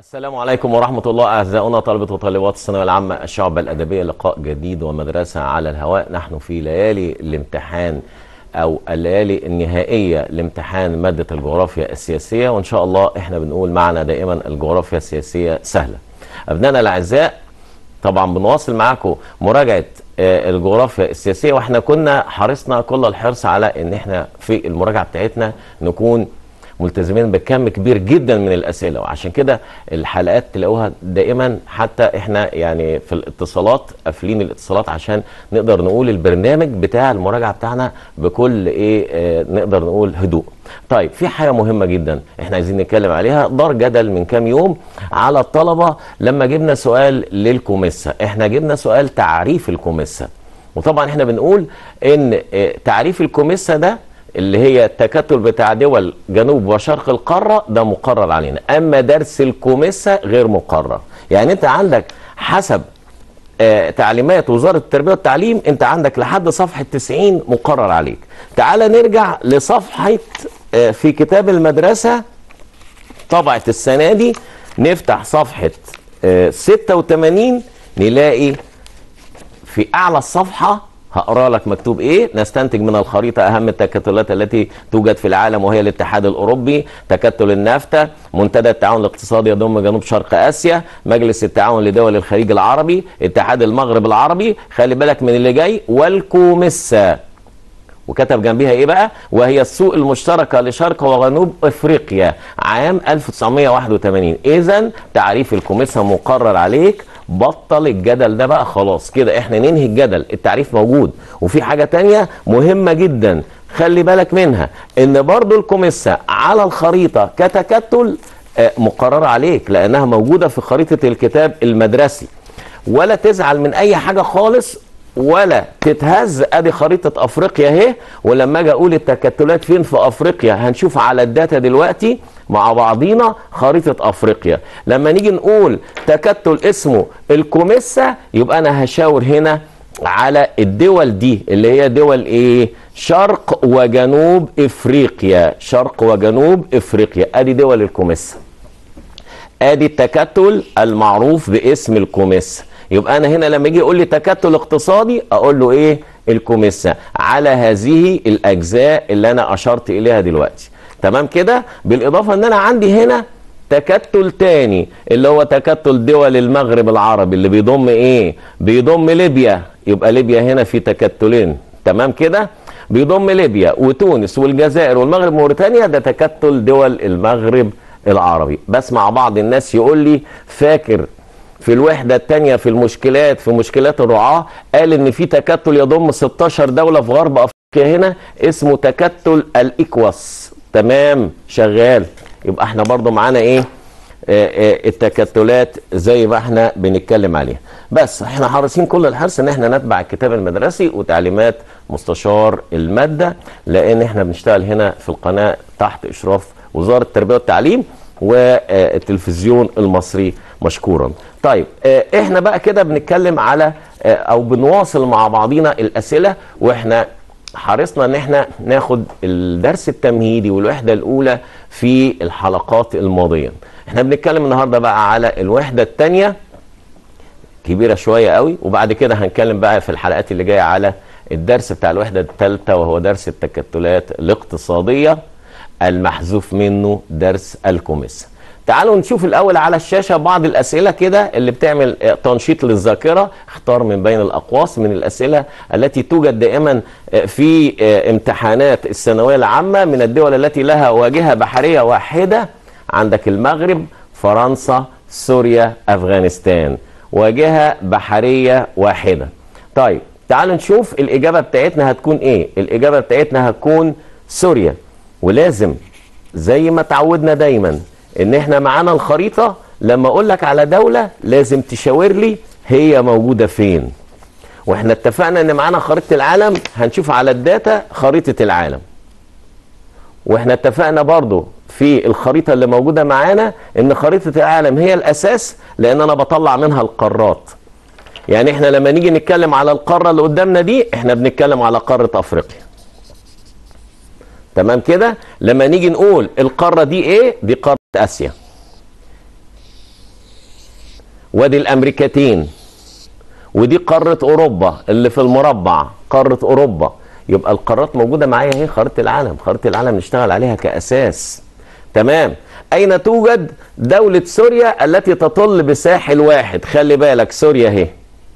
السلام عليكم ورحمة الله أعزائنا طلبة وطالبات الثانوية العامة الشعب الأدبية. لقاء جديد ومدرسة على الهواء. نحن في ليالي الامتحان أو الليالي النهائية لامتحان مادة الجغرافيا السياسية، وإن شاء الله إحنا بنقول معنا دائما الجغرافيا السياسية سهلة. أبنائنا الأعزاء، طبعا بنواصل معاكم مراجعة الجغرافيا السياسية، واحنا كنا حرصنا كل الحرص على ان احنا في المراجعة بتاعتنا نكون ملتزمين بكم كبير جدا من الاسئله، وعشان كده الحلقات تلاقوها دائما، حتى احنا يعني في الاتصالات قافلين الاتصالات عشان نقدر نقول البرنامج بتاع المراجعه بتاعنا بكل نقدر نقول هدوء. طيب، في حاجه مهمه جدا احنا عايزين نتكلم عليها. دار جدل من كام يوم على الطلبه لما جبنا سؤال للكوميسا. احنا جبنا سؤال تعريف الكوميسا، وطبعا احنا بنقول ان تعريف الكوميسا ده اللي هي التكتل بتاع دول جنوب وشرق القارة ده مقرر علينا، أما درس الكوميسا غير مقرر. يعني أنت عندك حسب تعليمات وزارة التربية والتعليم أنت عندك لحد صفحة 90 مقرر عليك. تعال نرجع لصفحة في كتاب المدرسة طبعة السنة دي، نفتح صفحة 86 نلاقي في أعلى الصفحة هقرا لك مكتوب ايه. نستنتج من الخريطه اهم التكتلات التي توجد في العالم، وهي الاتحاد الاوروبي، تكتل النافتا، منتدى التعاون الاقتصادي يضم جنوب شرق اسيا، مجلس التعاون لدول الخليج العربي، اتحاد المغرب العربي، خلي بالك من اللي جاي، والكوميسا. وكتب جنبيها ايه بقى؟ وهي السوق المشتركه لشرق وجنوب افريقيا عام 1981. اذا تعريف الكوميسا مقرر عليك، بطل الجدل ده بقى، خلاص كده احنا ننهي الجدل، التعريف موجود. وفي حاجه تانية مهمه جدا خلي بالك منها، ان برضو الكوميسا على الخريطه كتكتل مقرر عليك، لانها موجوده في خريطه الكتاب المدرسي. ولا تزعل من اي حاجه خالص ولا تتهز، ادي خريطة افريقيا اهي. ولما اجي اقول التكتلات فين في افريقيا هنشوف على الداتا دلوقتي مع بعضينا خريطة افريقيا. لما نيجي نقول تكتل اسمه الكوميسا يبقى انا هشاور هنا على الدول دي اللي هي دول ايه؟ شرق وجنوب افريقيا، شرق وجنوب افريقيا، ادي دول الكوميسا، ادي التكتل المعروف باسم الكوميسا. يبقى انا هنا لما يجي يقول لي تكتل اقتصادي اقول له ايه؟ الكوميسا، على هذه الاجزاء اللي انا اشرت اليها دلوقتي. تمام كده؟ بالاضافه ان انا عندي هنا تكتل تاني اللي هو تكتل دول المغرب العربي اللي بيضم ايه؟ بيضم ليبيا. يبقى ليبيا هنا في تكتلين، تمام كده؟ بيضم ليبيا وتونس والجزائر والمغرب وموريتانيا، ده تكتل دول المغرب العربي. بسمع بعض الناس يقول لي فاكر في الوحدة الثانية في المشكلات، في مشكلات الرعاة، قال ان في تكتل يضم 16 دولة في غرب افريقيا هنا اسمه تكتل الايكواس. تمام، شغال. يبقى احنا برضو معانا ايه؟ التكتلات زي ما احنا بنتكلم عليها. بس احنا حريصين كل الحرص ان احنا نتبع الكتاب المدرسي وتعليمات مستشار المادة، لان احنا بنشتغل هنا في القناة تحت اشراف وزارة التربية والتعليم والتلفزيون المصري مشكورا. طيب، احنا بقى كده بنتكلم على او بنواصل مع بعضينا الاسئله، واحنا حرصنا ان احنا ناخد الدرس التمهيدي والوحده الاولى في الحلقات الماضيه. احنا بنتكلم النهارده بقى على الوحده الثانيه، كبيره شويه قوي، وبعد كده هنتكلم بقى في الحلقات اللي جايه على الدرس بتاع الوحده الثالثه، وهو درس التكتلات الاقتصاديه المحذوف منه درس الكوميسا. تعالوا نشوف الأول على الشاشة بعض الأسئلة كده اللي بتعمل تنشيط للذاكرة. اختار من بين الأقواس من الأسئلة التي توجد دائما في امتحانات الثانوية العامة من الدول التي لها واجهة بحرية واحدة. عندك المغرب، فرنسا، سوريا، أفغانستان، واجهة بحرية واحدة. طيب، تعالوا نشوف الإجابة بتاعتنا هتكون إيه. الإجابة بتاعتنا هتكون سوريا. ولازم زي ما تعودنا دايما ان احنا معانا الخريطة، لما اقول لك على دولة لازم تشاور لي هي موجودة فين. واحنا اتفقنا ان معانا خريطة العالم، هنشوف على الداتا خريطة العالم. واحنا اتفقنا برضو في الخريطة اللي موجودة معانا ان خريطة العالم هي الاساس، لان انا بطلع منها القارات. يعني احنا لما نيجي نتكلم على القارة اللي قدامنا دي احنا بنتكلم على قارة افريقيا. تمام كده؟ لما نيجي نقول القارة دي ايه؟ دي قارة اسيا. وادي الامريكتين، ودي قارة اوروبا اللي في المربع، قارة اوروبا. يبقى القارات موجودة معايا اهي، خريطة العالم، خريطة العالم نشتغل عليها كأساس. تمام. اين توجد دولة سوريا التي تطل بساحل واحد؟ خلي بالك سوريا اهي،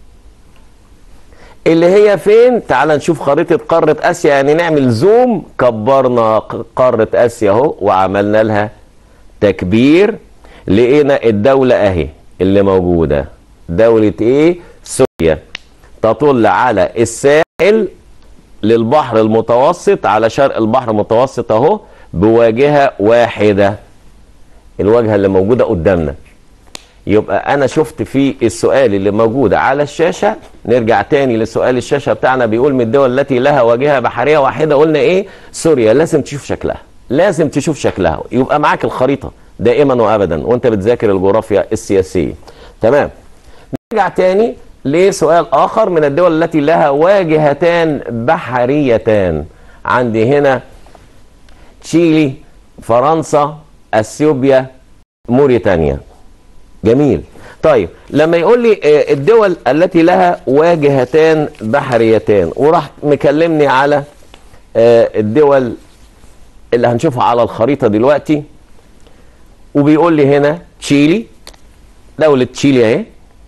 اللي هي فين؟ تعال نشوف خريطة قارة اسيا، يعني نعمل زوم، كبرنا قارة اسيا اهو وعملنا لها تكبير، لقينا الدولة اهي اللي موجودة، دولة ايه؟ سوريا، تطل على الساحل للبحر المتوسط، على شرق البحر المتوسط اهو، بواجهة واحدة، الواجهة اللي موجودة قدامنا. يبقى انا شفت في السؤال اللي موجود على الشاشة، نرجع تاني لسؤال الشاشة بتاعنا، بيقول من الدول التي لها واجهة بحرية واحدة، قلنا ايه؟ سوريا. لازم تشوف شكلها، لازم تشوف شكلها، يبقى معاك الخريطة دائما وابدا وانت بتذاكر الجغرافيا السياسية. تمام. نرجع تاني لسؤال اخر، من الدول التي لها واجهتان بحريتان، عندي هنا تشيلي، فرنسا، اثيوبيا، موريتانيا. جميل. طيب لما يقول لي الدول التي لها واجهتان بحريتان، وراح مكلمني على الدول اللي هنشوفها على الخريطة دلوقتي، وبيقول لي هنا تشيلي، دولة تشيلي اهي،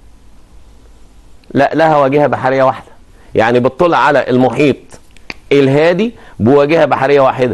لا لها واجهة بحرية واحدة، يعني بتطل على المحيط الهادي بواجهة بحرية واحدة.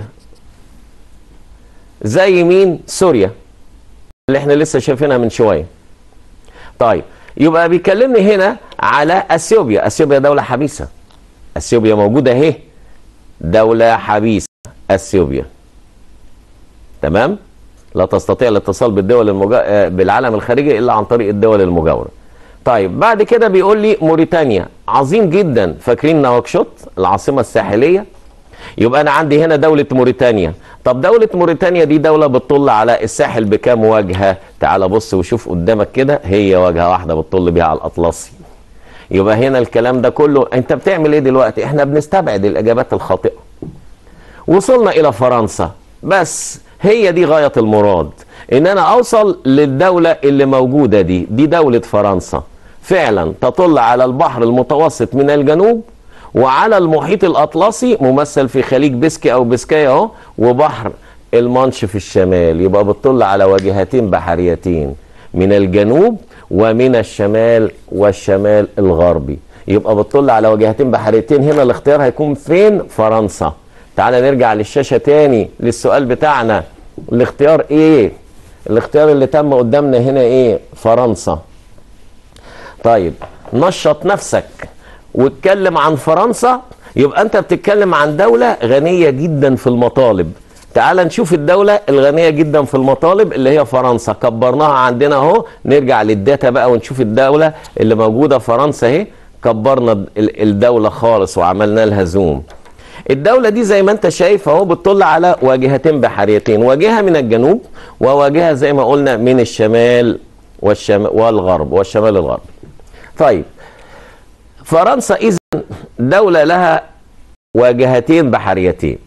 زي مين؟ سوريا اللي احنا لسه شايفينها من شوية. طيب يبقى بيكلمني هنا على اثيوبيا، اثيوبيا دولة حبيسة، اثيوبيا موجودة اهي، دولة حبيسة اثيوبيا. تمام؟ لا تستطيع الاتصال بالدول بالعالم الخارجي الا عن طريق الدول المجاورة. طيب بعد كده بيقول لي موريتانيا، عظيم جدا، فاكرين نواكشوط العاصمة الساحلية؟ يبقى انا عندي هنا دولة موريتانيا. طب دولة موريتانيا دي دولة بتطل على الساحل بكام واجهة؟ تعال بص وشوف قدامك كده، هي واجهة واحدة بتطل بيها على الأطلسي. يبقى هنا الكلام ده كله انت بتعمل ايه دلوقتي؟ احنا بنستبعد الإجابات الخاطئة. وصلنا إلى فرنسا، بس هي دي غاية المراد، ان انا اوصل للدولة اللي موجودة دي دولة فرنسا، فعلا تطل على البحر المتوسط من الجنوب، وعلى المحيط الأطلسي ممثل في خليج بسكي أو بسكايا اهو، وبحر المانش في الشمال. يبقى بتطل على واجهتين بحريتين، من الجنوب ومن الشمال والشمال الغربي. يبقى بتطل على واجهتين بحريتين. هنا الاختيار هيكون فين؟ فرنسا. تعال نرجع للشاشة تاني للسؤال بتاعنا، الاختيار ايه؟ الاختيار اللي تم قدامنا هنا ايه؟ فرنسا. طيب نشط نفسك واتكلم عن فرنسا، يبقى انت بتتكلم عن دولة غنية جدا في المطالب. تعال نشوف الدولة الغنية جدا في المطالب اللي هي فرنسا، كبرناها عندنا اهو. نرجع للداتا بقى ونشوف الدولة اللي موجودة فرنسا اهي، كبرنا الدولة خالص وعملنا لها زوم. الدولة دي زي ما انت شايف اهو بتطل على واجهتين بحريتين، واجهة من الجنوب وواجهة زي ما قلنا من الشمال والغرب والشمال الغربي. طيب فرنسا إذن دولة لها واجهتين بحريتين.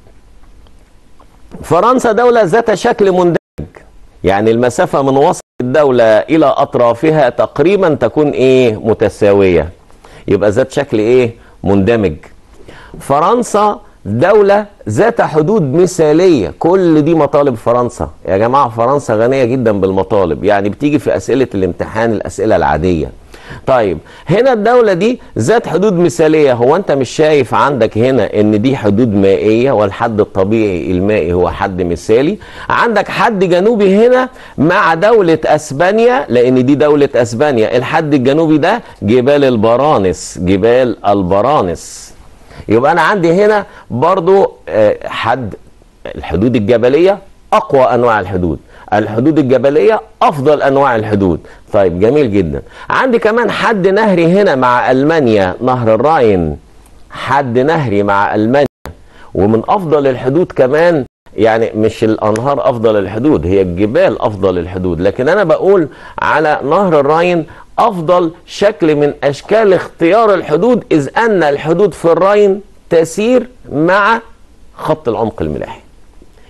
فرنسا دولة ذات شكل مندمج، يعني المسافة من وسط الدولة إلى أطرافها تقريبا تكون إيه؟ متساوية. يبقى ذات شكل إيه؟ مندمج. فرنسا دولة ذات حدود مثالية. كل دي مطالب فرنسا يا جماعة. فرنسا غنية جدا بالمطالب، يعني بتيجي في أسئلة الامتحان الأسئلة العادية. طيب هنا الدولة دي ذات حدود مثالية. هو انت مش شايف عندك هنا ان دي حدود مائية، والحد الطبيعي المائي هو حد مثالي. عندك حد جنوبي هنا مع دولة اسبانيا، لان دي دولة اسبانيا. الحد الجنوبي ده جبال البرانس، جبال البرانس. يبقى انا عندي هنا برضو حد الحدود الجبلية اقوى انواع الحدود، الحدود الجبلية أفضل أنواع الحدود. طيب جميل جدا. عندي كمان حد نهري هنا مع ألمانيا، نهر الراين، حد نهري مع ألمانيا، ومن أفضل الحدود كمان. يعني مش الأنهار أفضل الحدود، هي الجبال أفضل الحدود، لكن أنا بقول على نهر الراين أفضل شكل من أشكال اختيار الحدود، إذ أن الحدود في الراين تسير مع خط العمق الملاحي.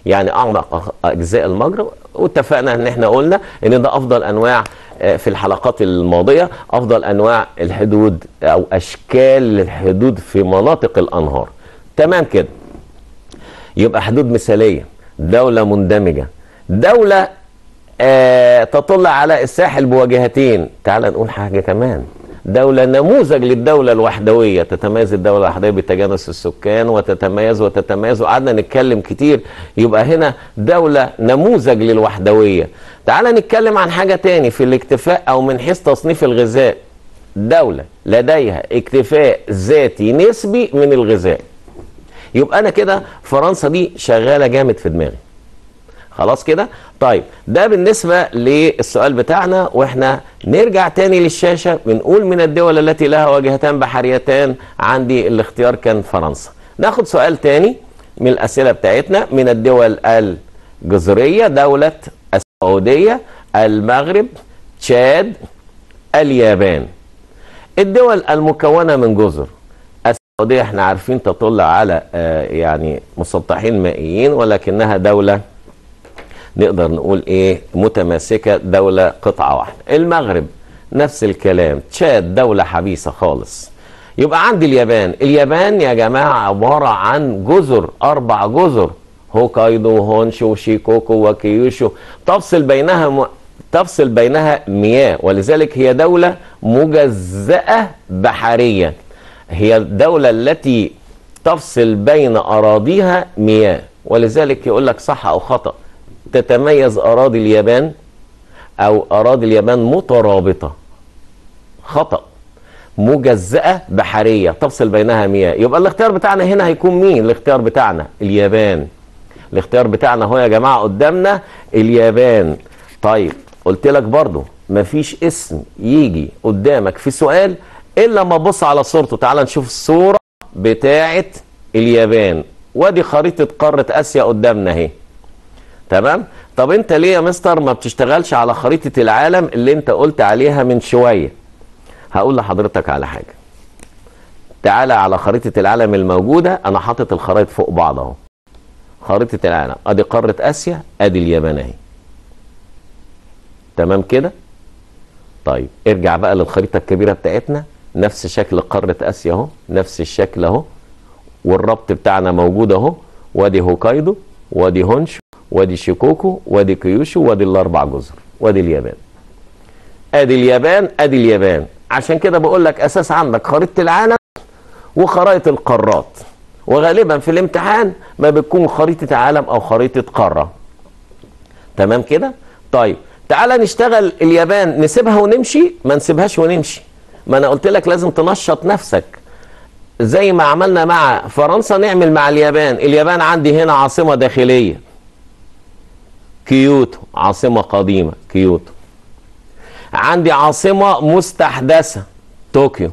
يعني اعمق اجزاء المجرى. واتفقنا ان احنا قلنا ان ده افضل انواع في الحلقات الماضيه، افضل انواع الحدود او اشكال الحدود في مناطق الانهار. تمام كده. يبقى حدود مثاليه، دوله مندمجه، دوله تطل على الساحل بواجهتين. تعال نقول حاجه كمان، دولة نموذج للدولة الوحدوية. تتميز الدولة الوحدوية بتجانس السكان وتتميز وقعدنا نتكلم كتير. يبقى هنا دولة نموذج للوحدوية. تعال نتكلم عن حاجة تاني في الاكتفاء أو من حيث تصنيف الغذاء. دولة لديها اكتفاء ذاتي نسبي من الغذاء. يبقى أنا كده فرنسا دي شغالة جامد في دماغي. خلاص كده. طيب ده بالنسبة للسؤال بتاعنا، واحنا نرجع تاني للشاشة بنقول من الدول التي لها واجهتان بحريتان. عندي الاختيار كان فرنسا. ناخد سؤال تاني من الأسئلة بتاعتنا. من الدول الجزرية دولة السعودية، المغرب، تشاد، اليابان. الدول المكونة من جزر. السعودية احنا عارفين تطل على يعني مسطحين مائيين، ولكنها دولة نقدر نقول ايه متماسكة، دولة قطعة واحدة. المغرب نفس الكلام. تشاد دولة حبيسة خالص. يبقى عندي اليابان. اليابان يا جماعة عبارة عن جزر، 4 جزر، هوكايدو هونشو شيكوكو وكيوشو، تفصل بينها مياه، ولذلك هي دولة مجزأة بحريا. هي الدولة التي تفصل بين أراضيها مياه، ولذلك يقول لك صح أو خطأ. تتميز أراضي اليابان أو أراضي اليابان مترابطة. خطأ. مجزأة بحرية تفصل بينها مياه. يبقى الاختيار بتاعنا هنا هيكون مين؟ الاختيار بتاعنا اليابان. الاختيار بتاعنا هو يا جماعة قدامنا اليابان. طيب قلت لك برضو مفيش اسم يجي قدامك في سؤال إلا ما تبص على صورته. تعال نشوف الصورة بتاعة اليابان، وادي خريطة قارة آسيا قدامنا اهي. تمام. طب انت ليه يا مستر ما بتشتغلش على خريطة العالم اللي انت قلت عليها من شوية؟ هقول لحضرتك على حاجة. تعالى على خريطة العالم الموجودة. انا حاطط الخرائط فوق بعض اهو. خريطة العالم ادي قارة اسيا، ادي اليابان اهي. تمام كده. طيب ارجع بقى للخريطة الكبيرة بتاعتنا، نفس شكل قارة اسيا اهو، نفس الشكل اهو، والربط بتاعنا موجود اهو. وادي هوكايدو، وادي هونشو، وادي شيكوكو، وادي كيوشو، وادي ال4 جزر، وادي اليابان. ادي اليابان، ادي اليابان. عشان كده بقول لك اساس عندك خريطة العالم وخرائط القارات، وغالبا في الامتحان ما بتكون خريطة عالم او خريطة قارة. تمام كده. طيب تعالى نشتغل اليابان. نسيبها ونمشي؟ ما نسيبهاش ونمشي. ما انا قلت لك لازم تنشط نفسك زي ما عملنا مع فرنسا نعمل مع اليابان. اليابان عندي هنا عاصمة داخلية كيوتو، عاصمة قديمة كيوتو. عندي عاصمة مستحدثة طوكيو،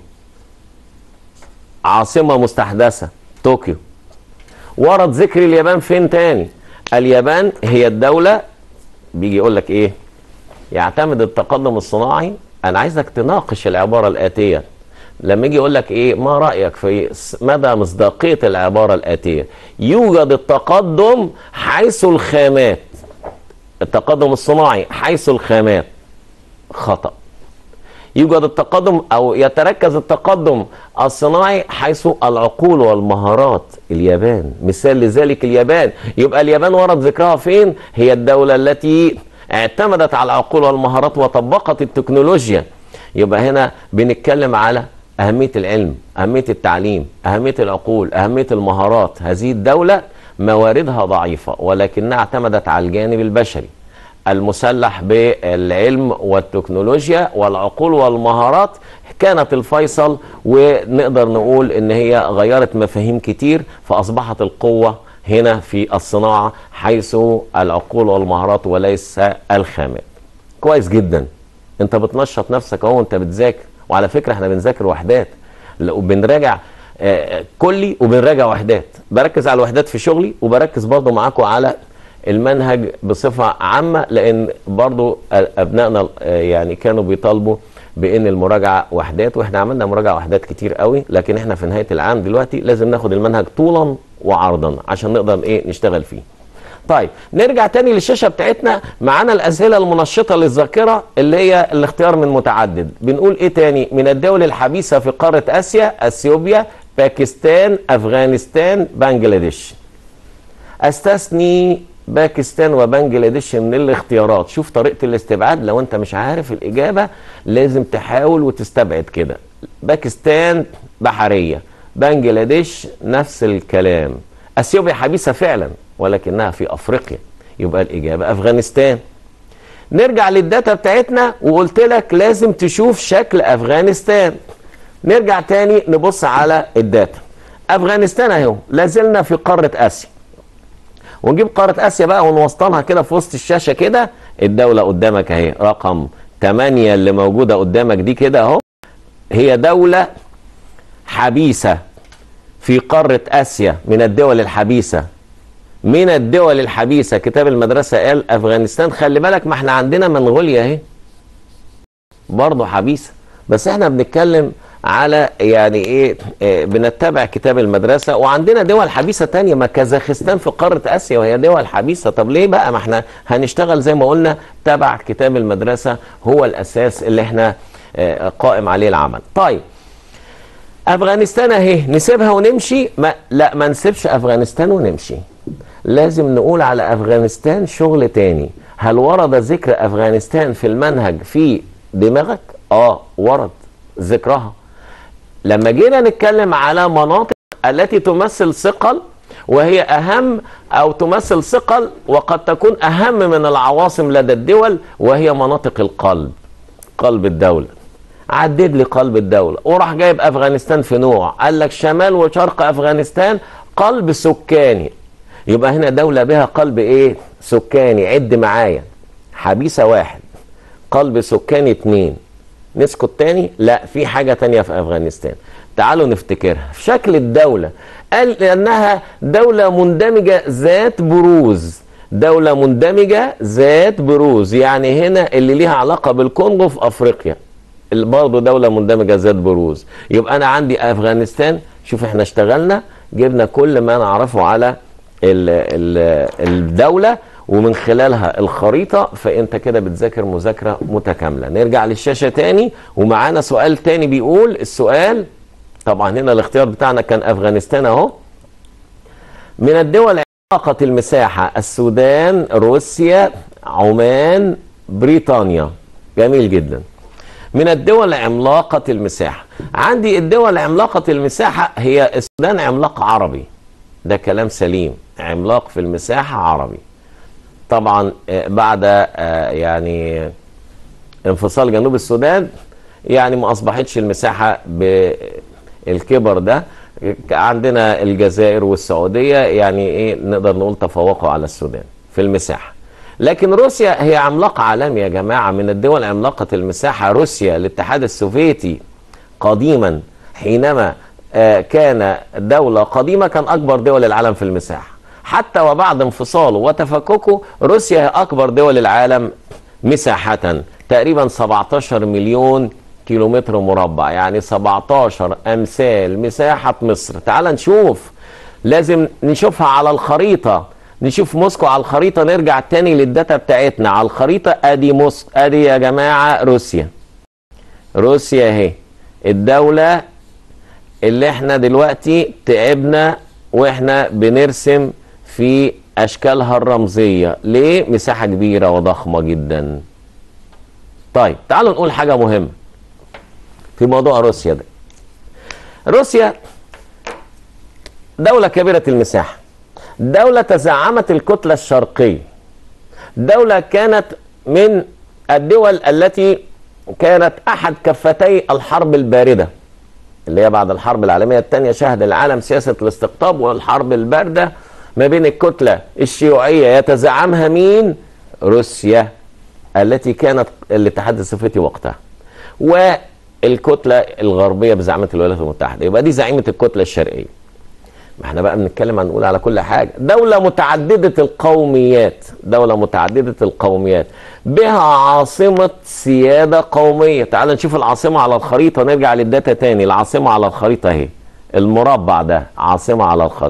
عاصمة مستحدثة طوكيو. ورد ذكر اليابان فين تاني؟ اليابان هي الدولة بيجي يقول لك ايه؟ يعتمد التقدم الصناعي. انا عايزك تناقش العبارة الآتية. لما يجي يقول لك ايه ما رأيك في مدى مصداقية العبارة الآتية؟ يوجد التقدم حيث الخامات. التقدم الصناعي حيث الخامات. خطأ. يوجد التقدم او يتركز التقدم الصناعي حيث العقول والمهارات. اليابان مثال لذلك اليابان. يبقى اليابان ورد ذكرها فين؟ هي الدولة التي اعتمدت على العقول والمهارات وطبقت التكنولوجيا. يبقى هنا بنتكلم على أهمية العلم، أهمية التعليم، أهمية العقول، أهمية المهارات. هذه الدولة مواردها ضعيفة ولكنها اعتمدت على الجانب البشري المسلح بالعلم والتكنولوجيا والعقول والمهارات. كانت الفيصل، ونقدر نقول ان هي غيرت مفاهيم كتير، فأصبحت القوة هنا في الصناعة حيث العقول والمهارات وليس الخامات. كويس جدا. انت بتنشط نفسك اهو وانت بتذاكر. وعلى فكرة احنا بنذاكر وحدات وبنراجع كلي وبنراجع وحدات. بركز على الوحدات في شغلي وبركز برضو معاكم على المنهج بصفة عامة، لان برضو ابنائنا يعني كانوا بيطالبوا بان المراجعة وحدات، واحنا عملنا مراجعة وحدات كتير قوي، لكن احنا في نهاية العام دلوقتي لازم ناخد المنهج طولا وعرضا عشان نقدر ايه نشتغل فيه. طيب نرجع تاني للشاشة بتاعتنا. معانا الأسئلة المنشطة للذاكرة اللي هي الاختيار من متعدد. بنقول ايه تاني؟ من الدول الحبيسة في قارة آسيا: اثيوبيا، باكستان، افغانستان، بنجلاديش. استثني باكستان وبنجلاديش من الاختيارات. شوف طريقة الاستبعاد، لو انت مش عارف الإجابة لازم تحاول وتستبعد كده. باكستان بحرية، بنجلاديش نفس الكلام. اثيوبيا حبيسة فعلا ولكنها في افريقيا، يبقى الاجابة افغانستان. نرجع للداتا بتاعتنا وقلت لك لازم تشوف شكل افغانستان. نرجع تاني نبص على الداتا. افغانستان اهو، لازلنا في قارة اسيا، ونجيب قارة اسيا بقى ونوسطنها كده في وسط الشاشة كده. الدولة قدامك اهي رقم 8 اللي موجودة قدامك دي كده اهو، هي دولة حبيسة في قارة آسيا. من الدول الحبيسة، من الدول الحبيسة، كتاب المدرسة قال أفغانستان. خلي بالك ما احنا عندنا منغوليا اهي برضه حبيسة، بس احنا بنتكلم على يعني ايه، بنتبع كتاب المدرسة. وعندنا دول حبيسة تانية، ما كازاخستان في قارة آسيا وهي دول حبيسة. طب ليه بقى؟ ما احنا هنشتغل زي ما قلنا تبع كتاب المدرسة، هو الأساس اللي احنا قائم عليه العمل. طيب افغانستان اهي، نسيبها ونمشي؟ لا ما نسيبش افغانستان ونمشي، لازم نقول على افغانستان شغل تاني. هل ورد ذكر افغانستان في المنهج في دماغك؟ ورد ذكرها لما جينا نتكلم على مناطق التي تمثل ثقل، وهي اهم او تمثل ثقل وقد تكون اهم من العواصم لدى الدول، وهي مناطق القلب، قلب الدولة. عدد لي قلب الدولة، وراح جايب افغانستان في نوع، قال لك شمال وشرق افغانستان قلب سكاني. يبقى هنا دولة بها قلب ايه؟ سكاني. عد معايا: حبيسة 1، قلب سكاني 2. نسكت تاني؟ لا، في حاجة تانية في افغانستان. تعالوا نفتكرها في شكل الدولة. قال لانها دولة مندمجة ذات بروز، دولة مندمجة ذات بروز، يعني هنا اللي ليها علاقة بالكونغو في افريقيا برضه دولة مندمجة ذات بروز. يبقى أنا عندي أفغانستان. شوف احنا اشتغلنا جبنا كل ما نعرفه على الدولة ومن خلالها الخريطة، فأنت كده بتذاكر مذاكرة متكاملة. نرجع للشاشة تاني ومعانا سؤال تاني بيقول السؤال. طبعا هنا الاختيار بتاعنا كان أفغانستان اهو. من الدول عملاقة المساحة: السودان، روسيا، عمان، بريطانيا. جميل جدا. من الدول عملاقة المساحة، عندي الدول عملاقة المساحة هي السودان عملاق عربي، ده كلام سليم، عملاق في المساحة عربي. طبعا بعد يعني انفصال جنوب السودان يعني ما أصبحتش المساحة بالكبر ده. عندنا الجزائر والسعودية يعني ايه نقدر نقول تفوقوا على السودان في المساحة. لكن روسيا هي عملاق عالمي يا جماعة. من الدول عملاقة المساحة روسيا. الاتحاد السوفيتي قديما حينما كان دولة قديمة كان أكبر دول العالم في المساحة، حتى وبعد انفصاله وتفككه روسيا هي أكبر دول العالم مساحة، تقريبا 17 مليون كيلومتر مربع، يعني 17 أمثال مساحة مصر. تعال نشوف، لازم نشوفها على الخريطة، نشوف موسكو على الخريطة. نرجع تاني للداتا بتاعتنا على الخريطة. ادي موسكو، ادي يا جماعة روسيا. روسيا اهي الدولة اللي احنا دلوقتي تعبنا واحنا بنرسم في اشكالها الرمزية. ليه؟ مساحة كبيرة وضخمة جدا. طيب تعالوا نقول حاجة مهمة في موضوع روسيا ده. روسيا دولة كبيرة المساحة، دولة تزعمت الكتلة الشرقية، دولة كانت من الدول التي كانت أحد كفتي الحرب الباردة اللي هي بعد الحرب العالمية الثانية. شهد العالم سياسة الاستقطاب والحرب الباردة ما بين الكتلة الشيوعية يتزعمها مين؟ روسيا التي كانت الاتحاد السوفيتي وقتها، والكتلة الغربية بزعامة الولايات المتحدة. يبقى دي زعيمة الكتلة الشرقية. ما احنا بقى بنتكلم عن نقول على كل حاجة. دولة متعددة القوميات، دولة متعددة القوميات بها عاصمة سيادة قومية. تعال نشوف العاصمة على الخريطة، نرجع للداتا تاني. العاصمة على الخريطة اهي، المربع ده عاصمة على الخريطة.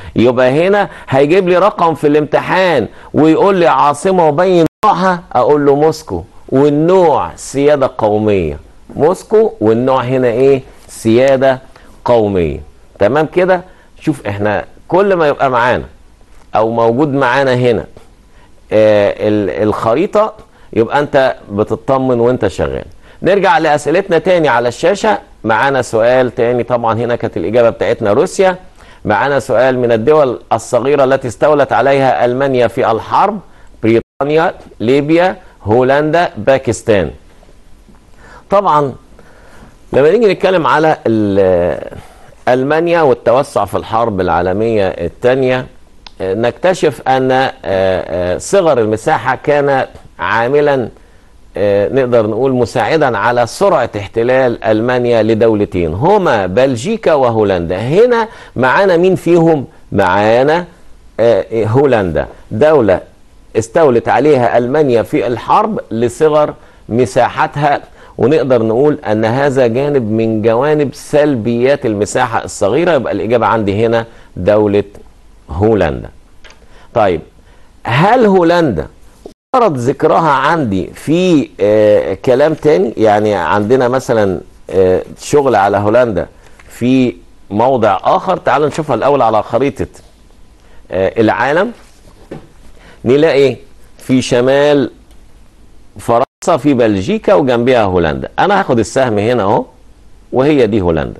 يبقى هنا هيجيب لي رقم في الامتحان ويقول لي عاصمة وبين نوعها، اقول له موسكو، والنوع سيادة قومية. موسكو والنوع هنا ايه؟ سيادة قومية. تمام كده؟ شوف احنا كل ما يبقى معانا او موجود معانا هنا الخريطة، يبقى انت بتطمن وانت شغال. نرجع لأسئلتنا تاني على الشاشة. معانا سؤال تاني، طبعا هنا كانت الإجابة بتاعتنا روسيا. معانا سؤال: من الدول الصغيرة التي استولت عليها ألمانيا في الحرب: بريطانيا، ليبيا، هولندا، باكستان. طبعا لما نيجي نتكلم على ألمانيا والتوسع في الحرب العالمية الثانية، نكتشف أن صغر المساحة كان عاملا نقدر نقول مساعدا على سرعة احتلال ألمانيا لدولتين هما بلجيكا وهولندا. هنا معانا مين فيهم؟ معانا هولندا، دولة استولت عليها ألمانيا في الحرب لصغر مساحتها، ونقدر نقول أن هذا جانب من جوانب سلبيات المساحة الصغيرة. يبقى الإجابة عندي هنا دولة هولندا. طيب، هل هولندا ورد ذكرها عندي في كلام تاني؟ يعني عندنا مثلا شغل على هولندا في موضع آخر. تعالوا نشوفها الأول على خريطة العالم. نلاقي في شمال فرنسا في بلجيكا وجنبها هولندا. أنا هاخد السهم هنا أهو، وهي دي هولندا.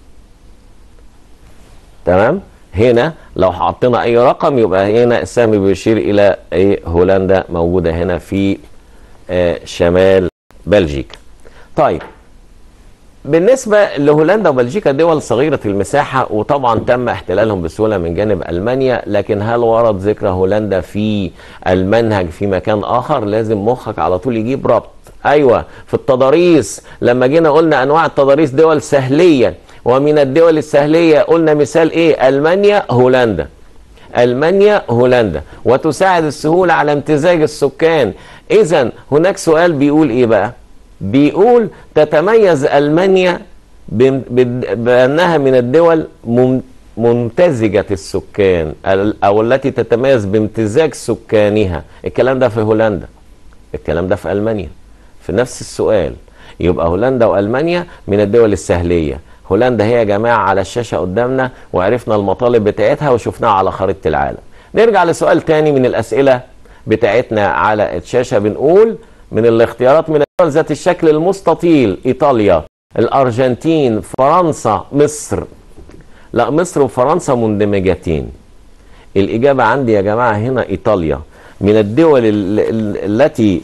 تمام؟ هنا لو حطينا اي رقم يبقى هنا السهم بيشير الى هولندا موجودة هنا في شمال بلجيكا. طيب، بالنسبة لهولندا وبلجيكا دول صغيرة المساحة، وطبعا تم احتلالهم بسهولة من جانب ألمانيا، لكن هل ورد ذكر هولندا في المنهج في مكان آخر؟ لازم مخك على طول يجيب ربط. أيوة، في التضاريس لما جينا قلنا أنواع التضاريس دول سهلية، ومن الدول السهلية قلنا مثال ايه؟ ألمانيا، هولندا. ألمانيا، هولندا، وتساعد السهولة على امتزاج السكان. إذن هناك سؤال بيقول ايه بقى؟ بيقول تتميز ألمانيا بأنها من الدول ممتزجة السكان، أو التي تتميز بامتزاج سكانها. الكلام ده في هولندا، الكلام ده في ألمانيا، في نفس السؤال. يبقى هولندا وألمانيا من الدول السهلية. هولندا هي يا جماعة على الشاشة قدامنا، وعرفنا المطالب بتاعتها وشفناها على خريطة العالم. نرجع لسؤال تاني من الأسئلة بتاعتنا على الشاشة. بنقول من الاختيارات: من الدول ذات الشكل المستطيل: إيطاليا، الأرجنتين، فرنسا، مصر. لا، مصر وفرنسا مندمجتين. الإجابة عندي يا جماعة هنا إيطاليا. من الدول التي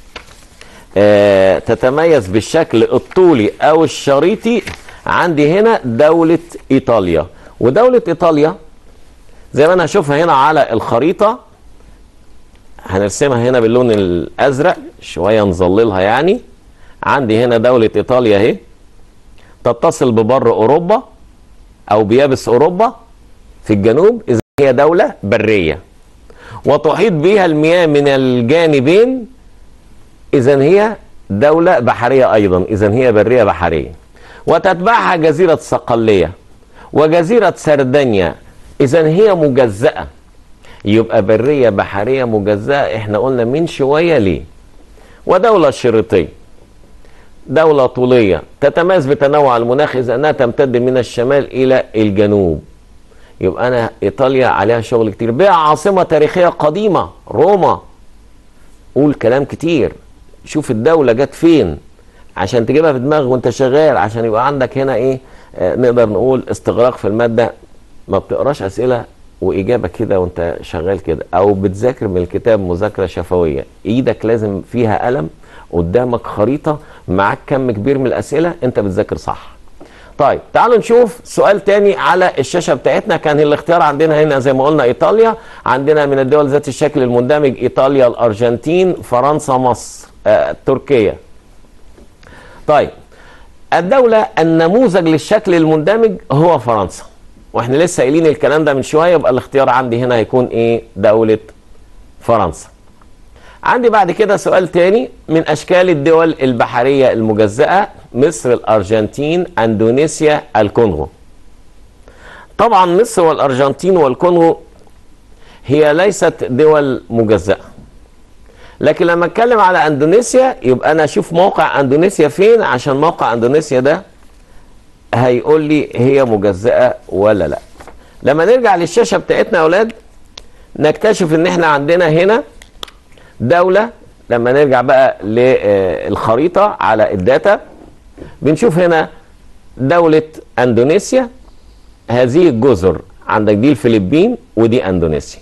تتميز بالشكل الطولي أو الشريطي عندي هنا دولة إيطاليا. ودولة إيطاليا زي ما أنا هشوفها هنا على الخريطة، هنرسمها هنا باللون الأزرق شوية، نظللها يعني. عندي هنا دولة إيطاليا اهي، تتصل ببر أوروبا أو بيابس أوروبا في الجنوب، إذا هي دولة برية، وتحيط بها المياه من الجانبين، إذا هي دولة بحرية أيضا، إذا هي برية بحرية. وتتبعها جزيرة صقلية وجزيرة سردانيا، إذا هي مجزأة. يبقى برية بحرية مجزأة، احنا قلنا من شوية ليه. ودولة شريطية، دولة طولية تتميز بتنوع المناخ، إذا أنها تمتد من الشمال إلى الجنوب. يبقى أنا إيطاليا عليها شغل كتير. بها عاصمة تاريخية قديمة، روما. قول كلام كتير، شوف الدولة جت فين عشان تجيبها في دماغك وانت شغال، عشان يبقى عندك هنا ايه، نقدر نقول استغراق في المادة. ما بتقراش أسئلة وإجابة كده وانت شغال كده، أو بتذاكر من الكتاب مذاكرة شفوية. إيدك لازم فيها قلم، قدامك خريطة، معاك كم كبير من الأسئلة، انت بتذاكر صح. طيب، تعالوا نشوف سؤال تاني على الشاشة بتاعتنا. كان الاختيار عندنا هنا زي ما قلنا إيطاليا. عندنا من الدول ذات الشكل المندمج: إيطاليا، الأرجنتين، فرنسا، مصر، تركيا. طيب، الدولة النموذج للشكل المندمج هو فرنسا، واحنا لسه قايلين الكلام ده من شوية. يبقى الاختيار عندي هنا هيكون ايه؟ دولة فرنسا. عندي بعد كده سؤال تاني: من أشكال الدول البحرية المجزأة: مصر، الأرجنتين، أندونيسيا، الكونغو. طبعا مصر والأرجنتين والكونغو هي ليست دول مجزأة، لكن لما اتكلم على اندونيسيا يبقى انا اشوف موقع اندونيسيا فين، عشان موقع اندونيسيا ده هيقول لي هي مجزأة ولا لا. لما نرجع للشاشة بتاعتنا يا اولاد نكتشف ان احنا عندنا هنا دولة. لما نرجع بقى للخريطة على الداتا بنشوف هنا دولة اندونيسيا. هذه الجزر عندك دي الفلبين ودي اندونيسيا.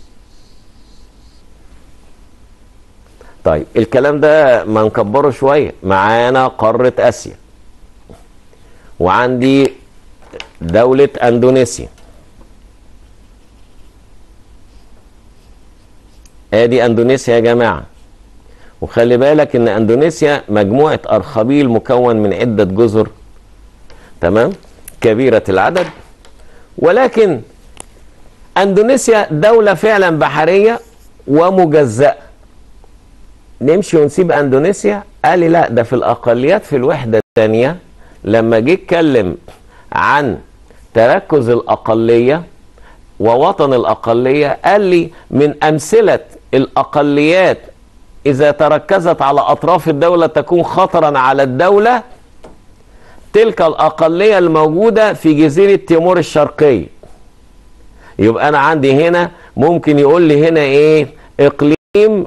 طيب الكلام ده ما نكبره شوية، معانا قارة اسيا وعندي دولة اندونيسيا. ادي اندونيسيا يا جماعة، وخلي بالك ان اندونيسيا مجموعة ارخبيل مكون من عدة جزر، تمام، كبيرة العدد. ولكن اندونيسيا دولة فعلا بحرية ومجزأة. نمشي ونسيب اندونيسيا؟ قال لي لا، ده في الاقليات في الوحدة الثانية لما جه اتكلم عن تركز الاقلية ووطن الاقلية، قال لي من امثلة الاقليات اذا تركزت على اطراف الدولة تكون خطرا على الدولة تلك الاقلية الموجودة في جزيرة تيمور الشرقية. يبقى انا عندي هنا ممكن يقول لي هنا ايه؟ اقليم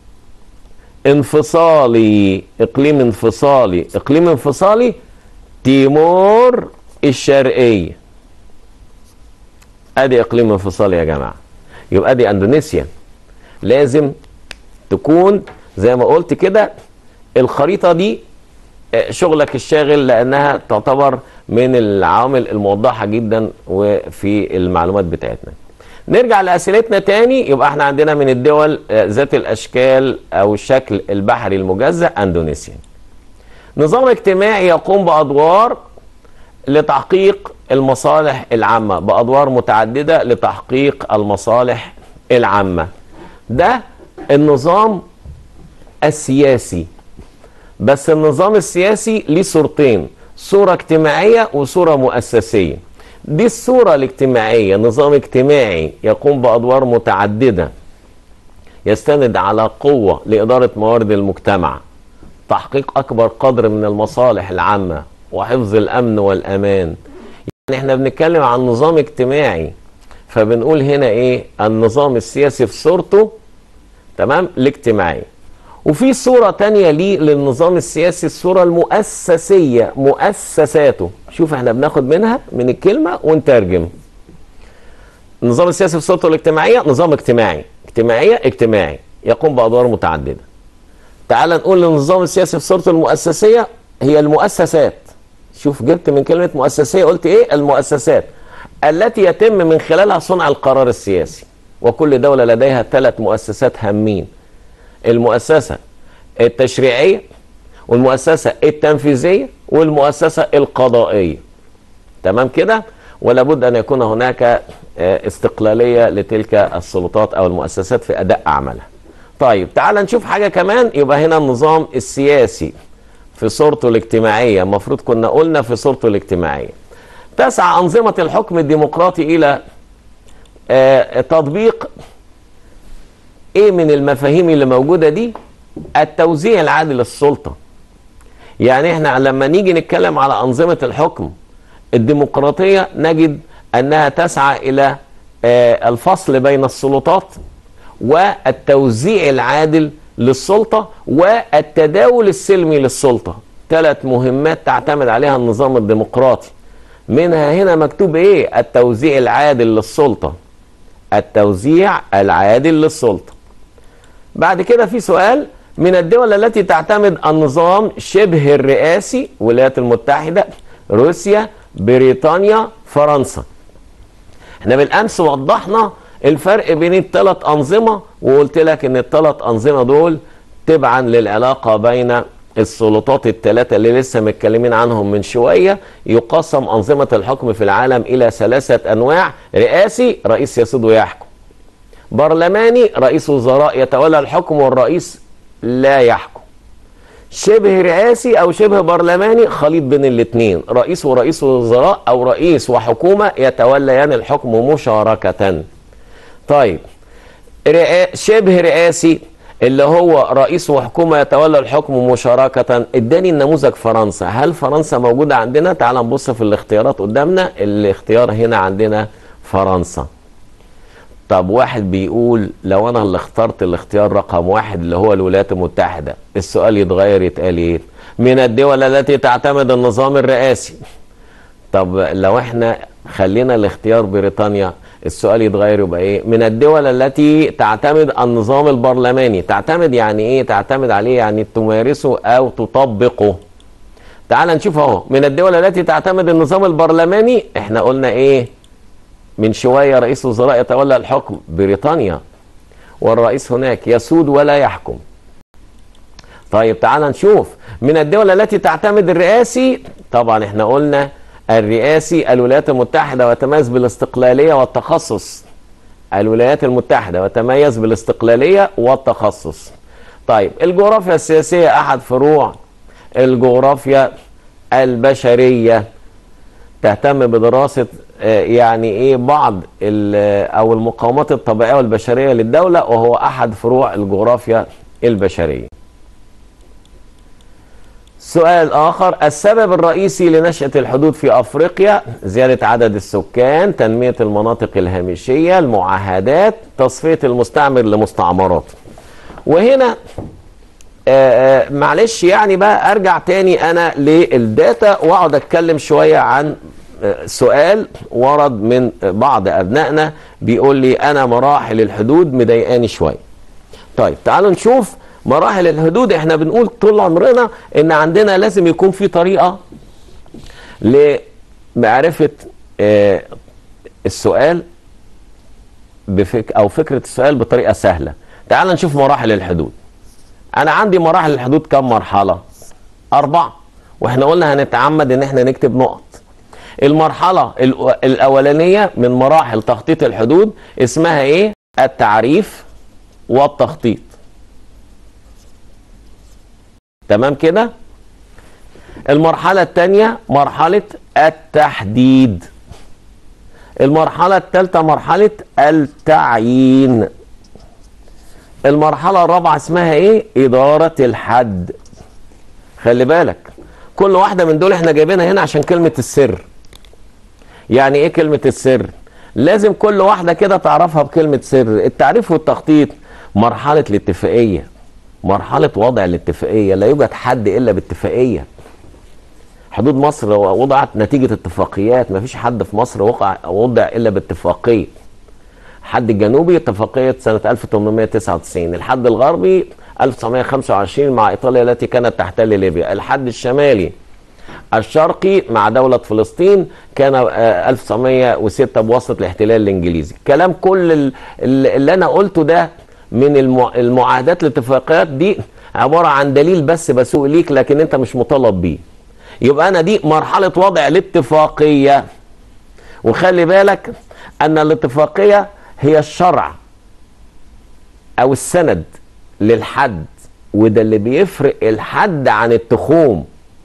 انفصالي. اقليم انفصالي، اقليم انفصالي تيمور الشرقية. ادي اقليم انفصالي يا جماعة. يبقى دي اندونيسيا لازم تكون زي ما قلت كده. الخريطة دي شغلك الشاغل لانها تعتبر من العوامل الموضحة جدا وفي المعلومات بتاعتنا. نرجع لأسئلتنا تاني. يبقى احنا عندنا من الدول ذات الاشكال او الشكل البحري المجزأ اندونيسيا. نظام اجتماعي يقوم بادوار لتحقيق المصالح العامة، بادوار متعددة لتحقيق المصالح العامة. ده النظام السياسي. بس النظام السياسي ليه صورتين، صورة اجتماعية وصورة مؤسسية. دي الصورة الاجتماعية، نظام اجتماعي يقوم بأدوار متعددة يستند على قوة لإدارة موارد المجتمع، تحقيق أكبر قدر من المصالح العامة وحفظ الأمن والأمان. يعني احنا بنتكلم عن نظام اجتماعي، فبنقول هنا ايه؟ النظام السياسي في صورته، تمام، الاجتماعية. وفي صورة تانية ليه للنظام السياسي، الصورة المؤسسية، مؤسساته. شوف احنا بناخد منها من الكلمة ونترجم. النظام السياسي في صورته الاجتماعية نظام اجتماعي، اجتماعي يقوم بأدوار متعددة. تعال نقول النظام السياسي في صورته المؤسسية هي المؤسسات. شوف جبت من كلمة مؤسسية قلت ايه؟ المؤسسات التي يتم من خلالها صنع القرار السياسي. وكل دولة لديها 3 مؤسسات هامين: المؤسسة التشريعية والمؤسسة التنفيذية والمؤسسة القضائية. تمام كده؟ ولا بد أن يكون هناك استقلالية لتلك السلطات أو المؤسسات في أداء أعمالها. طيب تعال نشوف حاجة كمان. يبقى هنا النظام السياسي في صورته الاجتماعية، المفروض كنا قلنا في صورته الاجتماعية. تسعى أنظمة الحكم الديمقراطي إلى تطبيق ايه من المفاهيم اللي موجودة دي؟ التوزيع العادل للسلطة. يعني احنا لما نيجي نتكلم على أنظمة الحكم الديمقراطية نجد أنها تسعى إلى الفصل بين السلطات والتوزيع العادل للسلطة والتداول السلمي للسلطة. 3 مهمات تعتمد عليها النظام الديمقراطي. منها هنا مكتوب ايه؟ التوزيع العادل للسلطة، التوزيع العادل للسلطة. بعد كده في سؤال: من الدول التي تعتمد النظام شبه الرئاسي الولايات المتحدة، روسيا، بريطانيا، فرنسا. احنا بالامس وضحنا الفرق بين ال3 أنظمة وقلت لك ان ال3 أنظمة دول تبعا للعلاقة بين السلطات ال3 اللي لسه متكلمين عنهم من شوية. يقسم أنظمة الحكم في العالم إلى 3 أنواع: رئاسي، رئيس يسود ويحكم; برلماني، رئيس وزراء يتولى الحكم والرئيس لا يحكم; شبه رئاسي او شبه برلماني، خليط بين الاثنين، رئيس ورئيس وزراء او رئيس وحكومة يتوليان الحكم مشاركة. طيب شبه رئاسي اللي هو رئيس وحكومة يتولى الحكم مشاركة، اداني النموذج فرنسا. هل فرنسا موجودة عندنا؟ تعال نبص في الاختيارات قدامنا، الاختيار هنا عندنا فرنسا. طب واحد بيقول لو انا اللي اخترت الاختيار رقم 1 اللي هو الولايات المتحدة، السؤال يتغير يتقال ايه؟ من الدول التي تعتمد النظام الرئاسي. طب لو احنا خلينا الاختيار بريطانيا، السؤال يتغير يبقى ايه؟ من الدول التي تعتمد النظام البرلماني. تعتمد يعني ايه؟ تعتمد عليه يعني تمارسه او تطبقه. تعال نشوف اهو، من الدول التي تعتمد النظام البرلماني، احنا قلنا ايه من شوية؟ رئيس وزراء يتولى الحكم، بريطانيا، والرئيس هناك يسود ولا يحكم. طيب تعال نشوف من الدول التي تعتمد الرئاسي، طبعا احنا قلنا الرئاسي الولايات المتحدة وتميز بالاستقلالية والتخصص. الولايات المتحدة وتميز بالاستقلالية والتخصص. طيب الجغرافيا السياسية أحد فروع الجغرافيا البشرية، تهتم بدراسة يعني ايه بعض او المقاومات الطبيعية والبشرية للدولة، وهو أحد فروع الجغرافيا البشرية. سؤال آخر، السبب الرئيسي لنشأة الحدود في أفريقيا؟ زيادة عدد السكان، تنمية المناطق الهامشية، المعاهدات، تصفية المستعمر لمستعمرات. وهنا معلش يعني بقى أرجع تاني أنا للداتا وأقعد أتكلم شوية عن سؤال ورد من بعض أبنائنا بيقول لي أنا مراحل الحدود مضايقاني شوية. طيب تعالوا نشوف مراحل الحدود. احنا بنقول طول عمرنا ان عندنا لازم يكون في طريقة لمعرفة السؤال او فكرة السؤال بطريقة سهلة. تعال نشوف مراحل الحدود. انا عندي مراحل الحدود كم مرحلة؟ 4. واحنا قلنا هنتعمد ان احنا نكتب نقط. المرحلة الاولانية من مراحل تخطيط الحدود اسمها ايه؟ التعريف والتخطيط. تمام كده؟ المرحلة الثانية مرحلة التحديد. المرحلة الثالثة مرحلة التعيين. المرحلة الرابعة اسمها ايه؟ إدارة الحد. خلي بالك كل واحدة من دول احنا جايبينها هنا عشان كلمة السر. يعني ايه كلمة السر؟ لازم كل واحدة كده تعرفها بكلمة سر. التعريف والتخطيط مرحلة الاتفاقية، مرحلة وضع الاتفاقية، لا يوجد حد إلا باتفاقية. حدود مصر وضعت نتيجة اتفاقيات، ما فيش حد في مصر وضع إلا باتفاقية. الحد الجنوبي اتفاقية سنة 1899، الحد الغربي 1925 مع إيطاليا التي كانت تحتل ليبيا، الحد الشمالي الشرقي مع دولة فلسطين كان 1906 بواسطة الاحتلال الإنجليزي. كلام كل اللي أنا قلته ده من المعاهدات الاتفاقيات دي عبارة عن دليل بس بسوق ليك، لكن انت مش مطالب بيه. يبقى انا دي مرحلة وضع الاتفاقية. وخلي بالك ان الاتفاقية هي الشرع او السند للحد، وده اللي بيفرق الحد عن التخوم.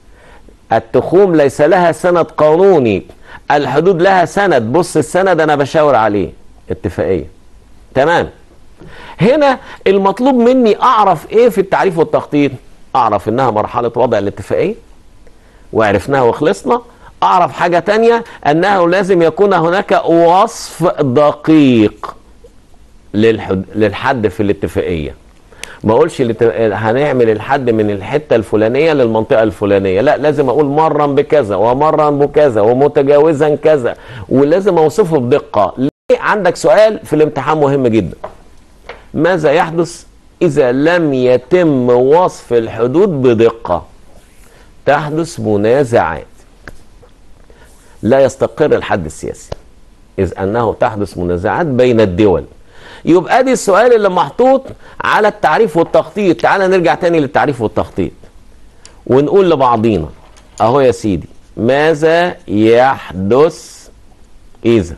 التخوم ليس لها سند قانوني، الحدود لها سند. بص السند انا بشاور عليه اتفاقية. تمام؟ هنا المطلوب مني اعرف ايه في التعريف والتخطيط؟ اعرف انها مرحلة وضع الاتفاقية وعرفناها وخلصنا. اعرف حاجة تانية، انه لازم يكون هناك وصف دقيق للحد في الاتفاقية. ما اقولش هنعمل الحد من الحتة الفلانية للمنطقة الفلانية، لا، لازم اقول مرا بكذا ومرا بكذا ومتجاوزا كذا، ولازم اوصفه بدقة. ليه؟ عندك سؤال في الامتحان مهم جدا، ماذا يحدث إذا لم يتم وصف الحدود بدقة؟ تحدث منازعات، لا يستقر الحد السياسي، إذ أنه تحدث منازعات بين الدول. يبقى دي السؤال اللي محطوط على التعريف والتخطيط. تعال نرجع تاني للتعريف والتخطيط ونقول لبعضينا أهو يا سيدي، ماذا يحدث إذا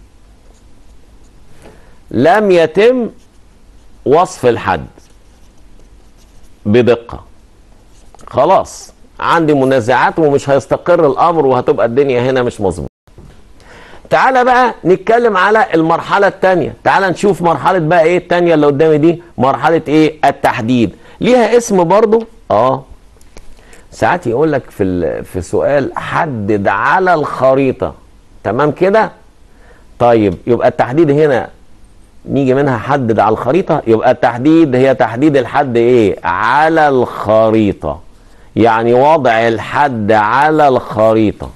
لم يتم وصف الحد بدقة؟ خلاص عندي منازعات ومش هيستقر الامر وهتبقى الدنيا هنا مش مظبوطه. تعالى بقى نتكلم على المرحله الثانيه. تعالى نشوف مرحله بقى ايه الثانيه اللي قدامي دي، مرحله ايه؟ التحديد. ليها اسم برضو. ساعات يقول لك في سؤال حدد على الخريطه. تمام كده؟ طيب يبقى التحديد هنا نيجي منها حدد على الخريطه، يبقى التحديد هي تحديد الحد ايه؟ على الخريطه، يعني وضع الحد على الخريطه.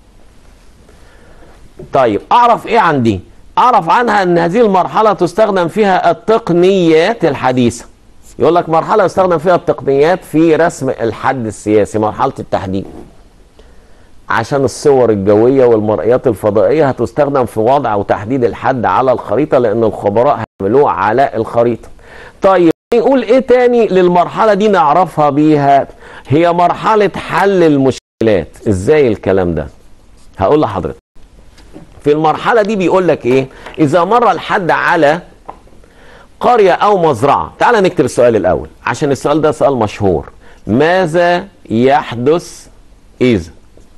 طيب اعرف ايه عن دي؟ اعرف عنها ان هذه المرحله تستخدم فيها التقنيات الحديثه. يقول لك مرحله يستخدم فيها التقنيات في رسم الحد السياسي، مرحله التحديد. عشان الصور الجويه والمرئيات الفضائيه هتستخدم في وضع وتحديد الحد على الخريطه، لان الخبراء هيعملوه على الخريطه. طيب نقول ايه تاني للمرحله دي نعرفها بيها؟ هي مرحله حل المشكلات. ازاي الكلام ده؟ هقول لحضرتك. في المرحله دي بيقول لك ايه؟ اذا مر الحد على قريه او مزرعه. تعال نكتب السؤال الاول عشان السؤال ده سؤال مشهور. ماذا يحدث اذا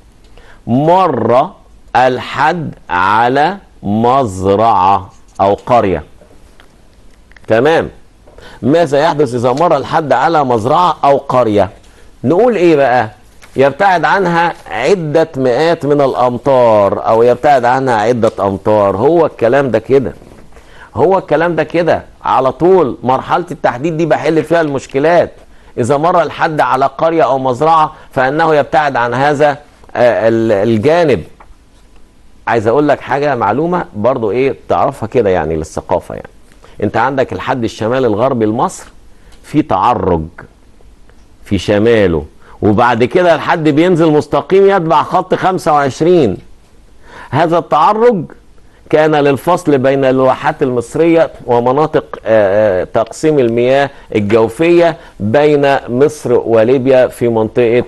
مر الحد على مزرعه او قريه؟ تمام. ماذا يحدث اذا مر الحد على مزرعه او قريه؟ نقول ايه بقى؟ يبتعد عنها عدة مئات من الأمتار أو يبتعد عنها عدة أمتار. هو الكلام ده كده، هو الكلام ده كده على طول. مرحلة التحديد دي بحل فيها المشكلات. إذا مر الحد على قرية أو مزرعة فإنه يبتعد عن هذا الجانب. عايز أقول لك حاجة، معلومة برضو إيه تعرفها كده يعني للثقافة. يعني أنت عندك الحد الشمالي الغربي لمصر في تعرج في شماله، وبعد كده الحد بينزل مستقيم يتبع خط 25. هذا التعرج كان للفصل بين الواحات المصرية ومناطق تقسيم المياه الجوفية بين مصر وليبيا في منطقة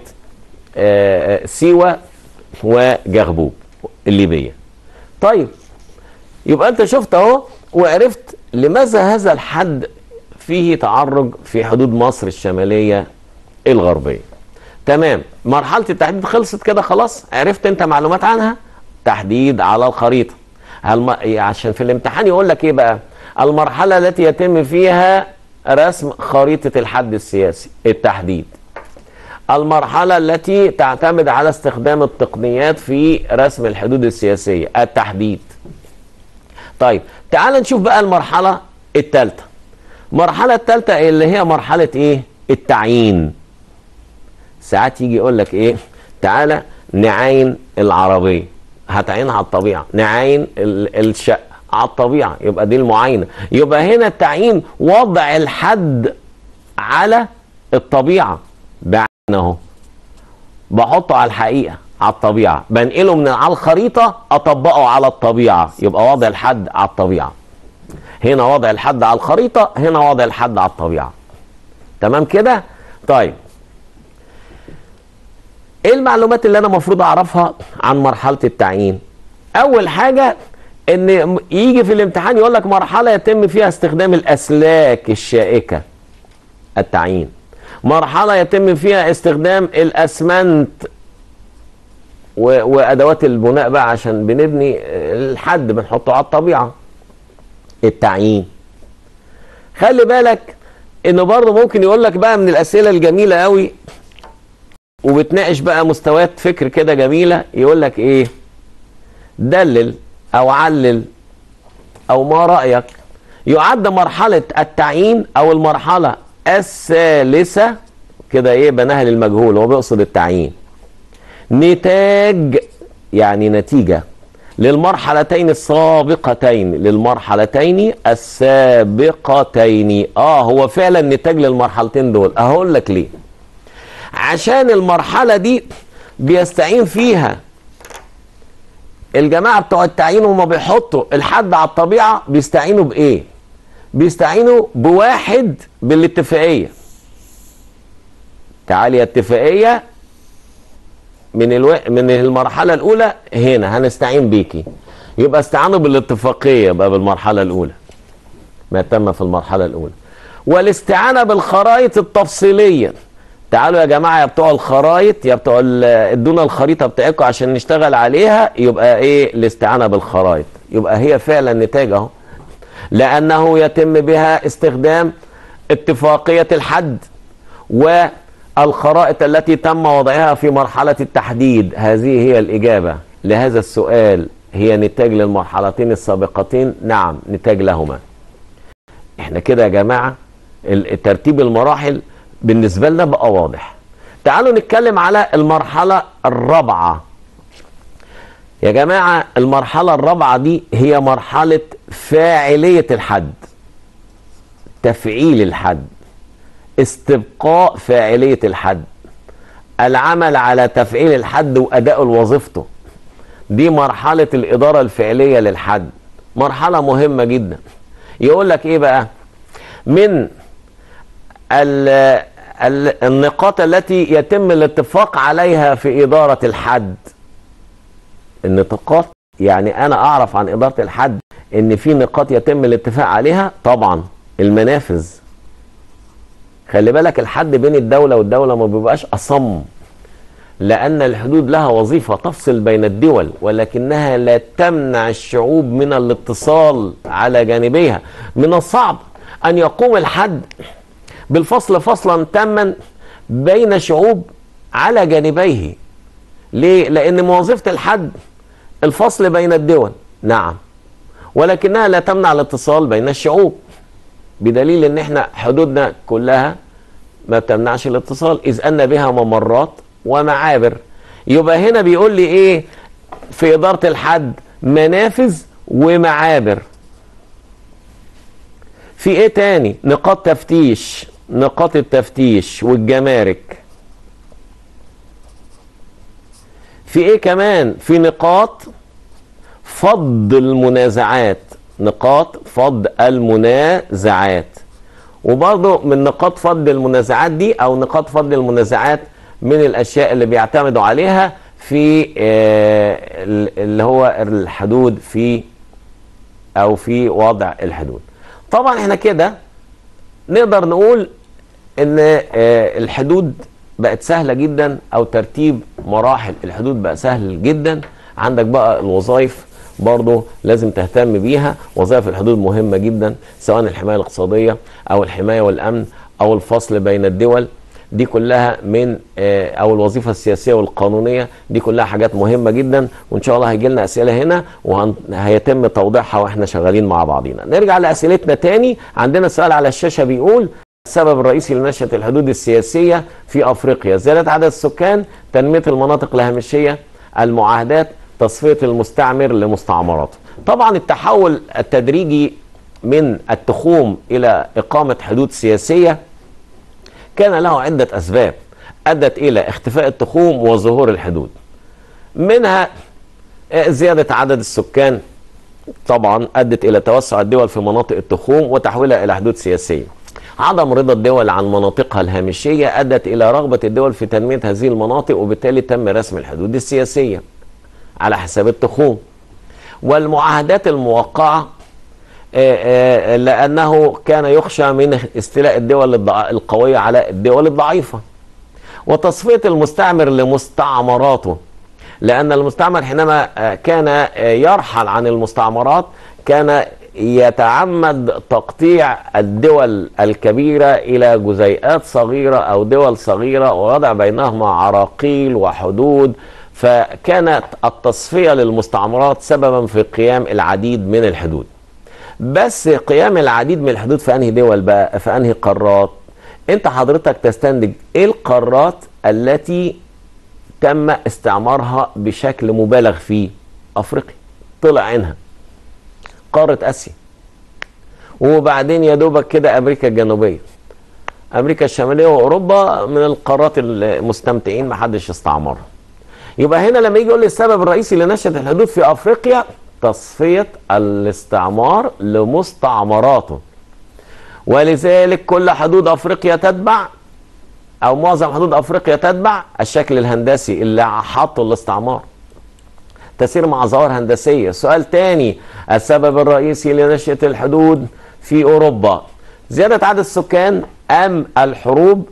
سيوة وجغبوب الليبية. طيب يبقى انت شفت اهو وعرفت لماذا هذا الحد فيه تعرج في حدود مصر الشمالية الغربية. تمام. مرحلة التحديد خلصت كده خلاص، عرفت انت معلومات عنها. تحديد على الخريطة. عشان في الامتحان يقول لك ايه بقى؟ المرحلة التي يتم فيها رسم خريطة الحد السياسي التحديد. المرحلة التي تعتمد على استخدام التقنيات في رسم الحدود السياسية التحديد. طيب تعال نشوف بقى المرحلة الثالثة. المرحلة الثالثة اللي هي مرحلة ايه؟ التعيين. ساعات يجي يقول لك ايه؟ تعالى نعاين العربية. هتعينها على الطبيعة. نعاين الشقة على الطبيعة. يبقى دي المعاينة. يبقى هنا التعيين وضع الحد على الطبيعة. بعينه اهو، بحطه على الحقيقة على الطبيعة، بنقله من على الخريطة اطبقه على الطبيعة. يبقى وضع الحد على الطبيعة. هنا وضع الحد على الخريطة، هنا وضع الحد على الطبيعة. تمام كده؟ طيب ايه المعلومات اللي انا المفروض اعرفها عن مرحلة التعيين؟ اول حاجة ان يجي في الامتحان يقول لك مرحلة يتم فيها استخدام الاسلاك الشائكة التعيين. مرحلة يتم فيها استخدام الاسمنت وادوات البناء بقى عشان بنبني الحد بنحطه على الطبيعة التعيين. خلي بالك انه برضه ممكن يقول لك بقى من الاسئلة الجميلة قوي وبتناقش بقى مستويات فكر كده جميلة. يقول لك ايه؟ دلل او علل او ما رأيك يعد مرحلة التعيين او المرحلة الثالثة كده ايه بناها للمجهول، هو بيقصد التعيين، نتاج يعني نتيجة للمرحلتين السابقتين، للمرحلتين السابقتين. هو فعلا نتاج للمرحلتين دول. هقول لك ليه. عشان المرحلة دي بيستعين فيها الجماعة بتوع التعيين وما بيحطوا الحد على الطبيعة. بيستعينوا بإيه؟ بيستعينوا بواحد بالاتفاقية. تعالي اتفاقية من المرحلة الأولى هنا هنستعين بيكي. يبقى استعانوا بالاتفاقية يبقى بالمرحلة الأولى ما تم في المرحلة الأولى. والاستعانة بالخرائط التفصيلية تعالوا يا جماعه يا بتوع الخرايط، يا بتوع ادونا الخريطه بتاعتكم عشان نشتغل عليها. يبقى ايه الاستعانه بالخرايط؟ يبقى هي فعلا نتاج اهو، لانه يتم بها استخدام اتفاقيه الحد والخرائط التي تم وضعها في مرحله التحديد. هذه هي الاجابه لهذا السؤال، هي نتاج للمرحلتين السابقتين. نعم نتاج لهما. احنا كده يا جماعه ترتيب المراحل بالنسبة لنا بقى واضح. تعالوا نتكلم على المرحلة الرابعة يا جماعة. المرحلة الرابعة دي هي مرحلة فاعلية الحد، تفعيل الحد، استبقاء فاعلية الحد، العمل على تفعيل الحد وأداء وظيفته. دي مرحلة الإدارة الفعلية للحد، مرحلة مهمة جدا. يقول لك إيه بقى؟ من النقاط التي يتم الاتفاق عليها في إدارة الحد. النقاط يعني أنا أعرف عن إدارة الحد إن في نقاط يتم الاتفاق عليها. طبعا المنافذ، خلي بالك الحد بين الدولة والدولة ما بيبقاش أصم، لأن الحدود لها وظيفة تفصل بين الدول، ولكنها لا تمنع الشعوب من الاتصال على جانبيها. من الصعب أن يقوم الحد بالفصل فصلا تاما بين شعوب على جانبيه. ليه؟ لأن وظيفة الحد الفصل بين الدول، نعم، ولكنها لا تمنع الاتصال بين الشعوب، بدليل ان احنا حدودنا كلها ما بتمنعش الاتصال، إذ أن بها ممرات ومعابر. يبقى هنا بيقول لي ايه في إدارة الحد؟ منافذ ومعابر. في ايه تاني؟ نقاط تفتيش، نقاط التفتيش والجمارك. في ايه كمان؟ في نقاط فض المنازعات، نقاط فض المنازعات. وبرضه من نقاط فض المنازعات دي او نقاط فض المنازعات من الاشياء اللي بيعتمدوا عليها في اللي هو الحدود في او في وضع الحدود. طبعا احنا كده نقدر نقول ان الحدود بقت سهلة جدا، او ترتيب مراحل الحدود بقى سهل جدا. عندك بقى الوظائف برضو لازم تهتم بيها. وظائف الحدود مهمة جدا، سواء الحماية الاقتصادية او الحماية والامن او الفصل بين الدول. دي كلها من او الوظيفة السياسية والقانونية، دي كلها حاجات مهمة جدا، وان شاء الله هيجي لنا اسئلة هنا وهيتم توضيحها واحنا شغالين مع بعضينا. نرجع لاسئلتنا تاني. عندنا سؤال على الشاشة بيقول: السبب الرئيسي لنشأة الحدود السياسية في افريقيا زيادة عدد السكان، تنمية المناطق الهامشية، المعاهدات، تصفية المستعمر لمستعمراته. طبعا التحول التدريجي من التخوم الى اقامة حدود سياسية كان له عدة أسباب أدت إلى اختفاء التخوم وظهور الحدود. منها زيادة عدد السكان، طبعا أدت إلى توسع الدول في مناطق التخوم وتحويلها إلى حدود سياسية. عدم رضا الدول عن مناطقها الهامشية أدت إلى رغبة الدول في تنمية هذه المناطق، وبالتالي تم رسم الحدود السياسية على حساب التخوم. والمعاهدات الموقعة لأنه كان يخشى من استيلاء الدول القوية على الدول الضعيفة. وتصفية المستعمر لمستعمراته، لأن المستعمر حينما كان يرحل عن المستعمرات كان يتعمد تقطيع الدول الكبيرة إلى جزيئات صغيرة أو دول صغيرة ووضع بينهما عراقيل وحدود. فكانت التصفية للمستعمرات سببا في قيام العديد من الحدود. بس قيام العديد من الحدود في انهي دول بقى؟ في انهي قارات؟ انت حضرتك تستنتج ايه القارات التي تم استعمارها بشكل مبالغ فيه؟ افريقيا طلع عينها، قارة اسيا، وبعدين يا دوبك كده امريكا الجنوبية، امريكا الشمالية واوروبا من القارات المستمتعين محدش استعمرها. يبقى هنا لما يجي يقول لي السبب الرئيسي لنشأة الحدود في افريقيا تصفية الاستعمار لمستعمراته، ولذلك كل حدود افريقيا تتبع او معظم حدود افريقيا تتبع الشكل الهندسي اللي حطه الاستعمار، تسير مع ظواهر هندسية. سؤال تاني: السبب الرئيسي لنشأة الحدود في اوروبا زيادة عدد السكان ام الحروب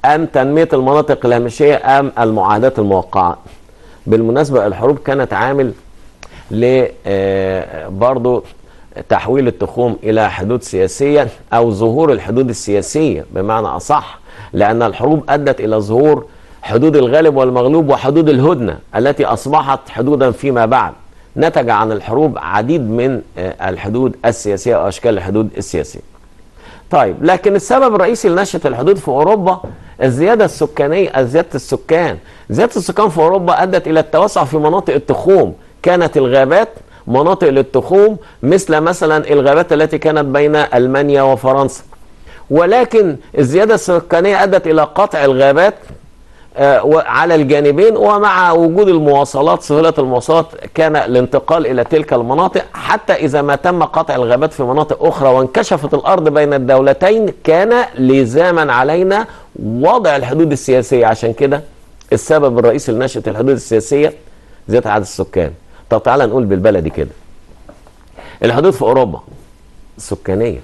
ام تنميه المناطق الهامشيه ام المعاهدات الموقعه؟ بالمناسبه الحروب كانت عامل ل برضه تحويل التخوم الى حدود سياسيه او ظهور الحدود السياسيه بمعنى اصح، لان الحروب ادت الى ظهور حدود الغالب والمغلوب وحدود الهدنه التي اصبحت حدودا فيما بعد. نتج عن الحروب عديد من الحدود السياسيه او اشكال الحدود السياسيه. طيب، لكن السبب الرئيسي لنشأة الحدود في اوروبا الزياده السكانيه، زياده السكان. زياده السكان في اوروبا ادت الى التوسع في مناطق التخوم. كانت الغابات مناطق للتخوم، مثلا الغابات التي كانت بين ألمانيا وفرنسا. ولكن الزيادة السكانية أدت إلى قطع الغابات على الجانبين، ومع وجود المواصلات سهولة المواصلات كان الانتقال إلى تلك المناطق، حتى إذا ما تم قطع الغابات في مناطق أخرى وانكشفت الأرض بين الدولتين كان لزاما علينا وضع الحدود السياسية. عشان كده السبب الرئيسي لنشأة الحدود السياسية زيادة عدد السكان. طب تعالى نقول بالبلدي كده، الحدود في اوروبا سكانيه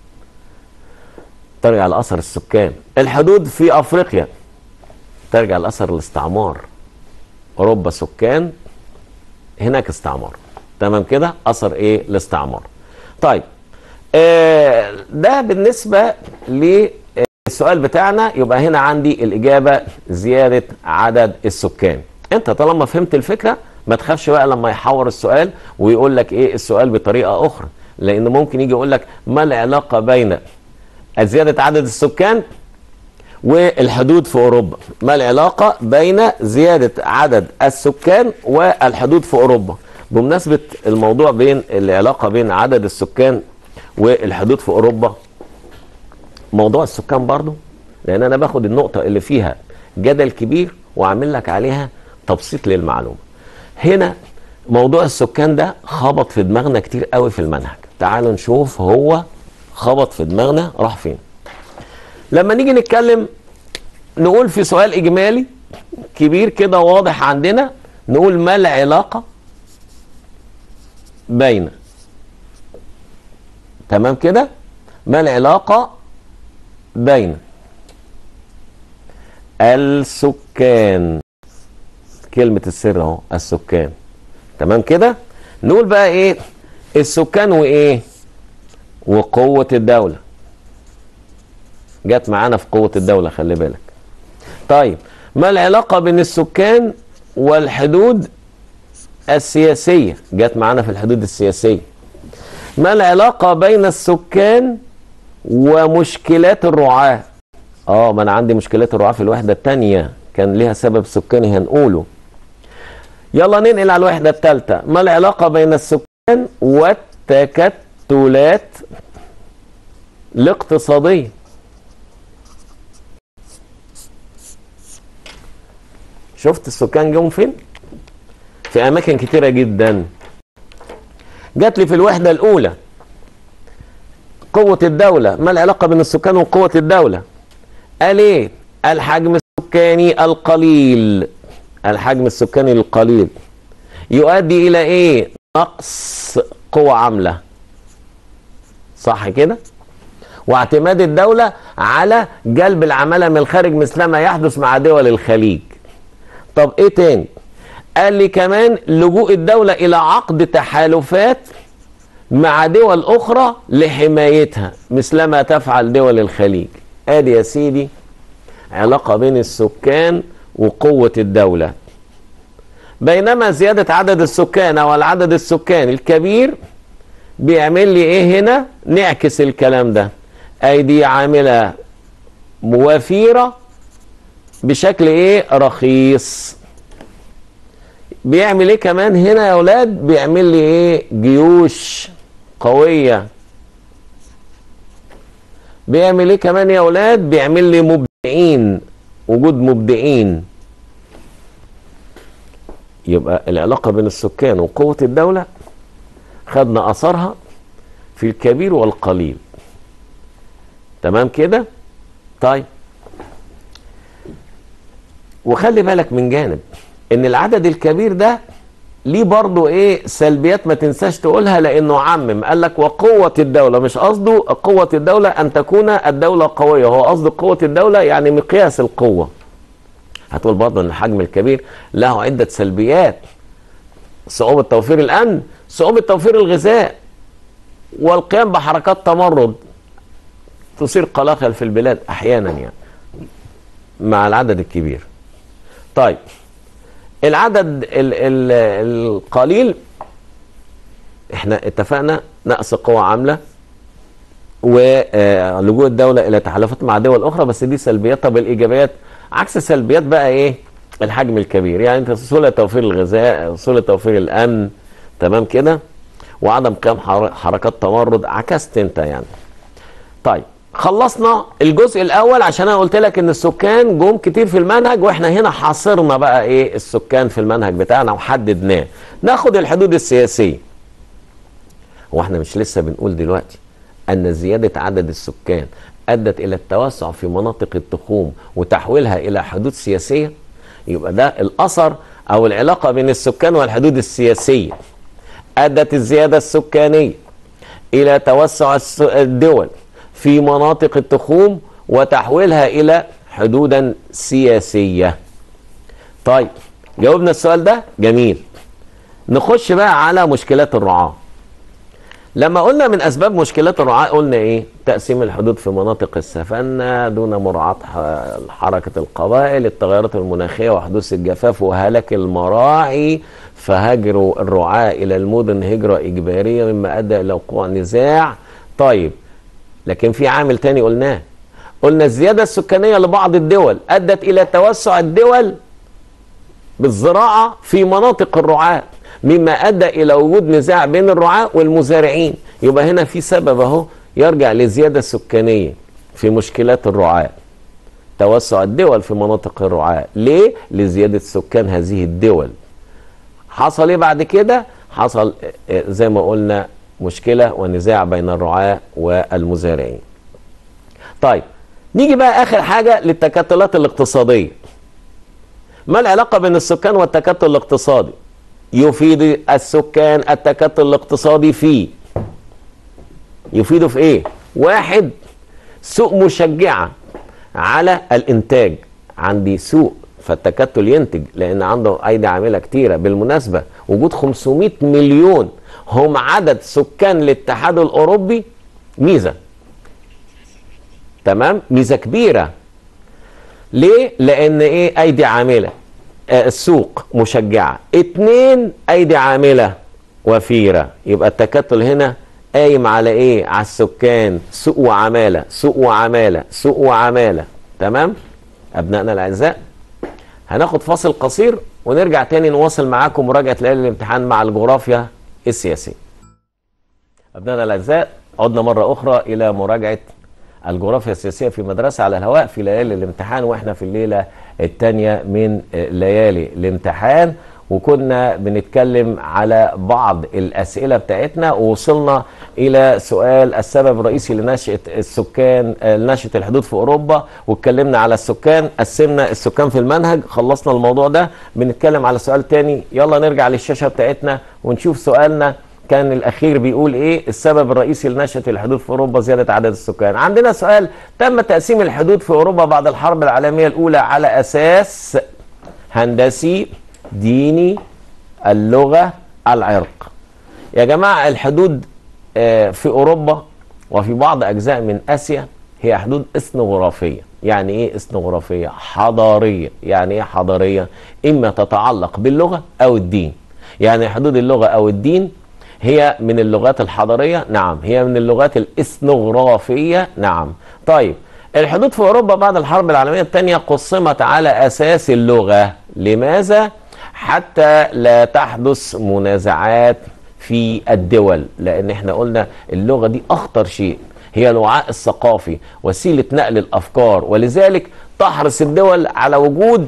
ترجع لاثر السكان. الحدود في افريقيا ترجع لاثر الاستعمار. اوروبا سكان، هناك استعمار. تمام كده، اثر ايه؟ الاستعمار. طيب ده بالنسبه للسؤال بتاعنا. يبقى هنا عندي الاجابه زياده عدد السكان. انت طالما فهمت الفكره ما تخافش بقى لما يحور السؤال ويقول لك ايه السؤال بطريقه اخرى، لان ممكن يجي يقول لك ما العلاقه بين زياده عدد السكان والحدود في اوروبا؟ ما العلاقه بين زياده عدد السكان والحدود في اوروبا؟ بمناسبه الموضوع بين العلاقه بين عدد السكان والحدود في اوروبا، موضوع السكان برضو، لان انا باخد النقطه اللي فيها جدل كبير واعمل لك عليها تبسيط للمعلومه. هنا موضوع السكان ده خبط في دماغنا كتير قوي في المنهج. تعالوا نشوف هو خبط في دماغنا راح فين. لما نيجي نتكلم نقول في سؤال اجمالي كبير كده واضح عندنا، نقول ما العلاقة بين، تمام كده، ما العلاقة بين السكان، كلمة السر اهو السكان، تمام كده. نقول بقى ايه السكان وايه وقوة الدولة. جت معانا في قوة الدولة، خلي بالك. طيب ما العلاقة بين السكان والحدود السياسية؟ جت معانا في الحدود السياسية. ما العلاقة بين السكان ومشكلات الرعاة؟ ما انا عندي مشكلات الرعاة في الوحدة الثانية كان ليها سبب سكاني هنقوله. يلا ننقل على الوحدة الثالثة. ما العلاقة بين السكان والتكتلات الاقتصادية؟ شفت السكان جم فين؟ في أماكن كتيرة جدا. جات لي في الوحدة الأولى قوة الدولة. ما العلاقة بين السكان وقوة الدولة؟ قال ايه؟ الحجم السكاني القليل. الحجم السكاني القليل يؤدي الى ايه؟ نقص قوة عاملة، صح كده؟ واعتماد الدولة على جلب العمالة من الخارج مثلما يحدث مع دول الخليج. طب ايه تاني؟ قال لي كمان لجوء الدولة الى عقد تحالفات مع دول اخرى لحمايتها مثلما تفعل دول الخليج. ادي يا سيدي علاقة بين السكان وقوة الدولة. بينما زيادة عدد السكان او العدد السكاني الكبير بيعمل لي ايه هنا؟ نعكس الكلام ده. ايدي عاملة وفيرة بشكل ايه؟ رخيص. بيعمل ايه كمان هنا يا اولاد؟ بيعمل لي ايه؟ جيوش قوية. بيعمل ايه كمان يا اولاد؟ بيعمل لي مبدعين، وجود مبدعين. يبقى العلاقة بين السكان وقوة الدولة خدنا اثرها في الكبير والقليل، تمام كده؟ طيب وخلي بالك من جانب ان العدد الكبير ده ليه برضو ايه سلبيات ما تنساش تقولها، لانه عمم قال لك وقوة الدولة، مش قصده قوة الدولة ان تكون الدولة قوية، هو قصده قوة الدولة يعني مقياس القوة. هتقول برضو ان الحجم الكبير له عدة سلبيات، صعوبة توفير الامن، صعوبة توفير الغذاء، والقيام بحركات تمرد تصير قلاقل في البلاد احيانا يعني مع العدد الكبير. طيب العدد القليل احنا اتفقنا نقص قوى عامله ولجوء الدوله الى تحالفات مع دول اخرى، بس دي سلبيات. طب الايجابيات عكس السلبيات بقى ايه؟ الحجم الكبير، يعني انت سهوله توفير الغذاء، سهوله توفير الامن، تمام كده، وعدم قيام حركات تمرد، عكست انت يعني. طيب خلصنا الجزء الاول، عشان انا قلت لك ان السكان جم كتير في المنهج، واحنا هنا حاصرنا بقى ايه السكان في المنهج بتاعنا وحددناه. ناخد الحدود السياسيه. واحنا مش لسه بنقول دلوقتي ان زياده عدد السكان ادت الى التوسع في مناطق التخوم وتحويلها الى حدود سياسيه؟ يبقى ده الاثر او العلاقه بين السكان والحدود السياسيه. ادت الزياده السكانيه الى توسع الدول في مناطق التخوم وتحويلها إلى حدودا سياسية. طيب جاوبنا السؤال ده؟ جميل. نخش بقى على مشكلات الرعاة. لما قلنا من أسباب مشكلات الرعاة قلنا إيه؟ تقسيم الحدود في مناطق السفنة دون مراعاة حركة القبائل، التغيرات المناخية وحدوث الجفاف وهلك المراعي، فهاجروا الرعاة إلى المدن هجرة إجبارية مما أدى إلى وقوع نزاع. طيب لكن في عامل تاني قلنا الزيادة السكانية لبعض الدول أدت إلى توسع الدول بالزراعة في مناطق الرعاة، مما أدى إلى وجود نزاع بين الرعاة والمزارعين. يبقى هنا في سبب أهو يرجع للزيادة السكانية في مشكلات الرعاة، توسع الدول في مناطق الرعاة. ليه؟ لزيادة سكان هذه الدول. حصل إيه بعد كده؟ حصل زي ما قلنا مشكلة ونزاع بين الرعاة والمزارعين. طيب نيجي بقى آخر حاجة للتكتلات الاقتصادية. ما العلاقة بين السكان والتكتل الاقتصادي؟ يفيد السكان التكتل الاقتصادي يفيده في ايه؟ واحد، سوق مشجعة على الانتاج. عندي سوق فالتكتل ينتج لان عنده ايدي عاملة كتيرة. بالمناسبة وجود 500 مليون هم عدد سكان الاتحاد الاوروبي ميزة، تمام، ميزة كبيرة. ليه؟ لان ايه؟ ايدي عاملة، السوق مشجعة. 2، ايدي عاملة وفيرة. يبقى التكتل هنا قايم على ايه؟ على السكان، سوق وعمالة، سوق وعمالة، سوق وعمالة. تمام ابنائنا الاعزاء، هناخد فاصل قصير ونرجع تاني نواصل معاكم مراجعة ليالي الامتحان مع الجغرافيا السياسية. ابنائنا الاعزاء، عدنا مرة اخرى الى مراجعة الجغرافيا السياسية في مدرسة على الهواء في ليالي الامتحان، واحنا في الليلة الثانية من ليالي الامتحان، وكنا بنتكلم على بعض الأسئلة بتاعتنا، ووصلنا إلى سؤال السبب الرئيسي لنشأة السكان، نشأة الحدود في أوروبا، واتكلمنا على السكان، قسمنا السكان في المنهج، خلصنا الموضوع ده. بنتكلم على سؤال تاني. يلا نرجع للشاشة بتاعتنا ونشوف سؤالنا كان الأخير بيقول إيه؟ السبب الرئيسي لنشأة الحدود في أوروبا زيادة عدد السكان. عندنا سؤال: تم تقسيم الحدود في أوروبا بعد الحرب العالمية الأولى على أساس هندسي، ديني، اللغة، العرق. يا جماعة الحدود في أوروبا وفي بعض أجزاء من آسيا هي حدود إثنوغرافية. يعني إيه إثنوغرافية؟ حضارية. يعني إيه حضارية؟ إما تتعلق باللغة أو الدين. يعني حدود اللغة أو الدين هي من اللغات الحضارية؟ نعم. هي من اللغات الإثنوغرافية؟ نعم. طيب الحدود في أوروبا بعد الحرب العالمية الثانية قسمت على أساس اللغة. لماذا؟ حتى لا تحدث منازعات في الدول، لأن احنا قلنا اللغة دي أخطر شيء، هي الوعاء الثقافي، وسيلة نقل الأفكار، ولذلك تحرص الدول على وجود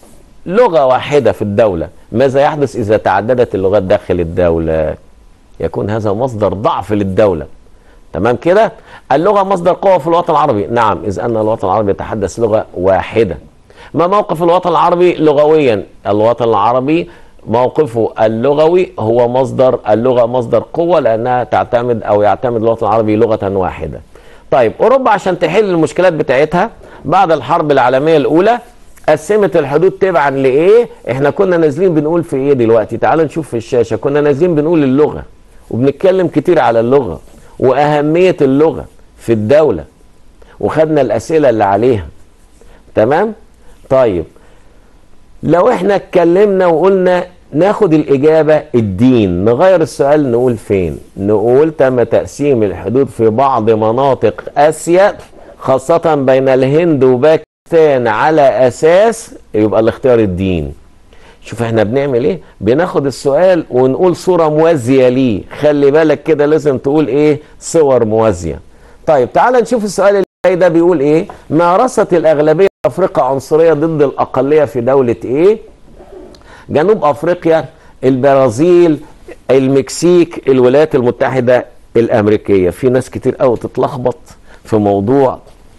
لغة واحدة في الدولة. ماذا يحدث إذا تعددت اللغات داخل الدولة؟ يكون هذا مصدر ضعف للدولة. تمام كده؟ اللغة مصدر قوة في الوطن العربي. نعم، إذ أن الوطن العربي يتحدث لغة واحدة. ما موقف الوطن العربي لغويا؟ الوطن العربي موقفه اللغوي هو مصدر اللغة مصدر قوة، لأنها تعتمد أو يعتمد الوطن العربي لغة واحدة. طيب أوروبا عشان تحل المشكلات بتاعتها بعد الحرب العالمية الأولى قسمت الحدود تبعا لإيه؟ إحنا كنا نازلين بنقول في إيه دلوقتي؟ تعالوا نشوف في الشاشة. كنا نازلين بنقول اللغة وبنتكلم كتير على اللغة وأهمية اللغة في الدولة، وخدنا الأسئلة اللي عليها. تمام؟ طيب لو احنا اتكلمنا وقلنا ناخد الإجابة الدين، نغير السؤال نقول فين؟ نقول تم تقسيم الحدود في بعض مناطق آسيا خاصة بين الهند وباكستان على أساس يبقى الاختيار الدين. شوف احنا بنعمل ايه؟ بناخد السؤال ونقول صورة موازية ليه. خلي بالك كده لازم تقول ايه؟ صور موازية. طيب تعال نشوف السؤال اللي جاي ده بيقول ايه؟ مارست الأغلبية أفريقيا عنصرية ضد الأقلية في دولة ايه؟ جنوب أفريقيا، البرازيل، المكسيك، الولايات المتحدة الأمريكية. في ناس كتير قوي تتلخبط في موضوع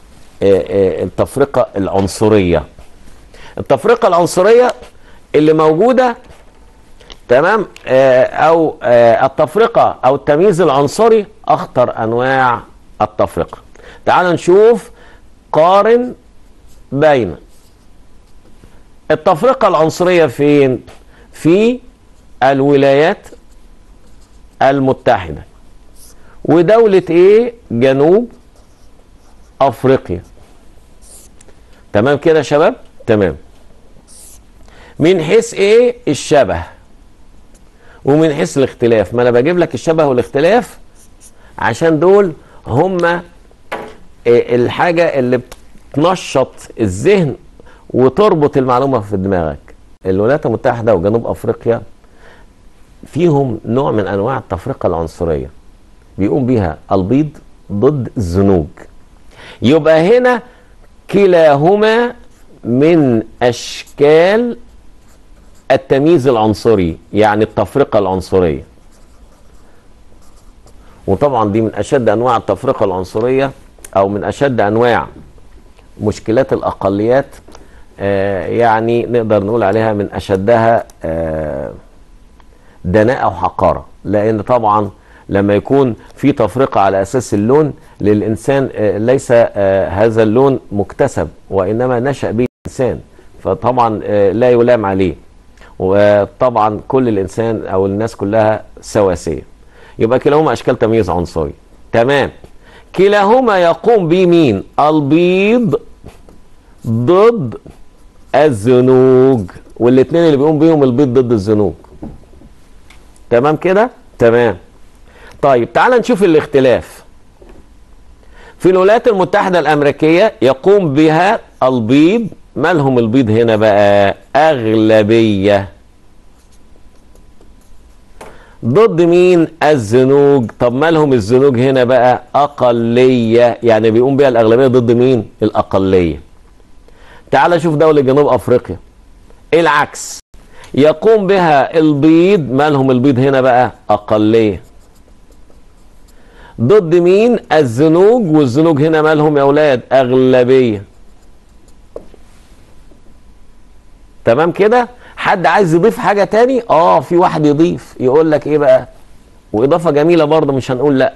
التفرقة العنصرية. التفرقة العنصرية اللي موجودة، تمام، أو التفرقة أو التمييز العنصري أخطر أنواع التفرقة. تعال نشوف، قارن بين التفرقة العنصرية فين؟ في الولايات المتحدة ودولة ايه؟ جنوب افريقيا. تمام كده يا شباب؟ تمام. من حيث ايه؟ الشبه، ومن حيث الاختلاف. ما انا بجيب لك الشبه والاختلاف عشان دول هما الحاجة اللي بتنشط الذهن وتربط المعلومة في دماغك. الولايات المتحدة وجنوب أفريقيا فيهم نوع من أنواع التفرقة العنصرية بيقوم بيها البيض ضد الزنوج. يبقى هنا كلاهما من أشكال التمييز العنصري، يعني التفرقة العنصرية. وطبعا دي من أشد أنواع التفرقة العنصرية أو من أشد أنواع مشكلات الأقليات. يعني نقدر نقول عليها من أشدها دناءة وحقارة، لأن طبعا لما يكون في تفرقة على أساس اللون للإنسان، ليس هذا اللون مكتسب وإنما نشأ به الإنسان، فطبعا لا يلام عليه. وطبعا كل الإنسان أو الناس كلها سواسية. يبقى كلاهما أشكال تمييز عنصري. تمام. كلاهما يقوم بمين؟ البيض ضد الزنوج، والاثنين اللي بيقوم بيهم البيض ضد الزنوج. تمام كده؟ تمام. طيب تعال نشوف الاختلاف. في الولايات المتحدة الأمريكية يقوم بها البيض. مالهم البيض هنا بقى؟ أغلبية. ضد مين؟ الزنوج. طب مالهم الزنوج هنا بقى؟ أقلية. يعني بيقوم بها الأغلبية ضد مين؟ الأقلية. تعال شوف دولة جنوب أفريقيا العكس، يقوم بها البيض. مالهم البيض هنا بقى؟ أقلية. ضد مين؟ الزنوج. والزنوج هنا مالهم يا أولاد؟ أغلبية. تمام كده؟ حد عايز يضيف حاجة تاني؟ في واحد يضيف، يقول لك ايه بقى؟ وإضافة جميلة برضه مش هنقول لا.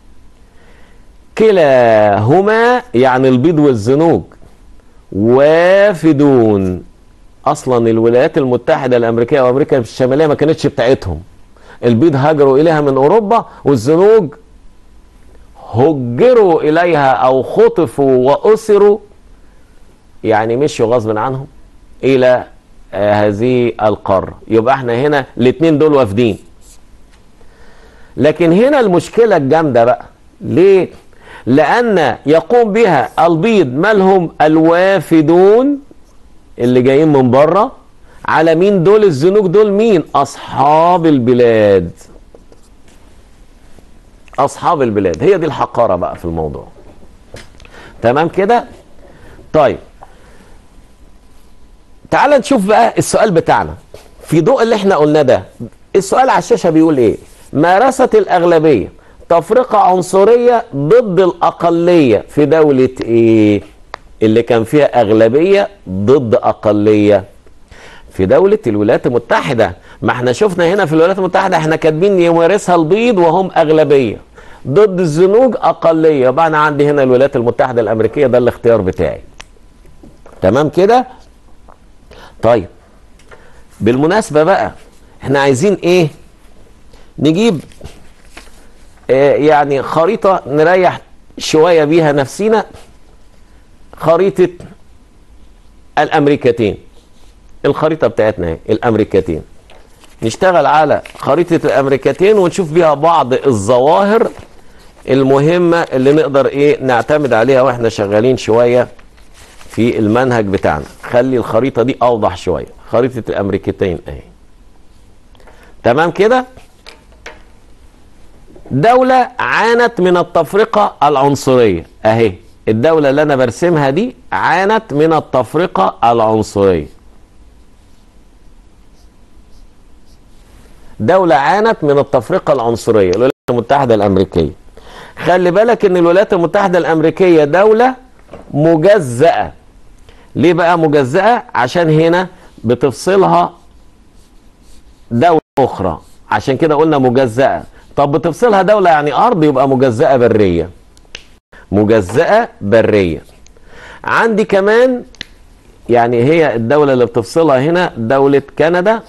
كلاهما يعني البيض والزنوج وافدون. اصلا الولايات المتحدة الامريكية وامريكا الشمالية ما كانتش بتاعتهم. البيض هاجروا اليها من اوروبا، والزنوج هجروا اليها او خطفوا واسروا، يعني مشوا غصب عنهم الى هذه القارة. يبقى احنا هنا الاثنين دول وافدين. لكن هنا المشكلة الجامدة بقى. ليه؟ لأن يقوم بها البيض. مالهم؟ الوافدون اللي جايين من بره. على مين دول؟ الزنوج دول مين؟ أصحاب البلاد. أصحاب البلاد. هي دي الحقارة بقى في الموضوع. تمام كده؟ طيب تعال نشوف بقى السؤال بتاعنا في ضوء اللي احنا قلناه ده. السؤال على الشاشة بيقول ايه؟ مارست الأغلبية تفرقة عنصرية ضد الأقلية في دولة ايه؟ اللي كان فيها أغلبية ضد أقلية. في في دولة الولايات المتحدة. ما احنا شفنا هنا في الولايات المتحدة احنا كاتبين يمارسها البيض وهم أغلبية، ضد الزنوج أقلية. يبقى أنا عندي هنا الولايات المتحدة الأمريكية، ده الاختيار بتاعي. تمام كده؟ طيب بالمناسبة بقى احنا عايزين ايه؟ نجيب يعني خريطة نريح شوية بيها نفسينا، خريطة الأمريكتين. الخريطة بتاعتنا اهي الأمريكتين، نشتغل على خريطة الأمريكتين ونشوف بيها بعض الظواهر المهمة اللي نقدر ايه نعتمد عليها واحنا شغالين شوية في المنهج بتاعنا. خلي الخريطة دي أوضح شوية، خريطة الأمريكتين اهي. تمام كده؟ دولة عانت من التفرقة العنصرية اهي، الدولة اللي انا برسمها دي عانت من التفرقة العنصرية. دولة عانت من التفرقة العنصرية، الولايات المتحدة الأمريكية. خلي بالك ان الولايات المتحدة الأمريكية دولة مجزأة. ليه بقى مجزأة؟ عشان هنا بتفصلها دولة أخرى، عشان كده قلنا مجزأة. طب بتفصلها دولة يعني أرض، يبقى مجزأة برية. مجزأة برية. عندي كمان يعني هي الدولة اللي بتفصلها هنا دولة كندا،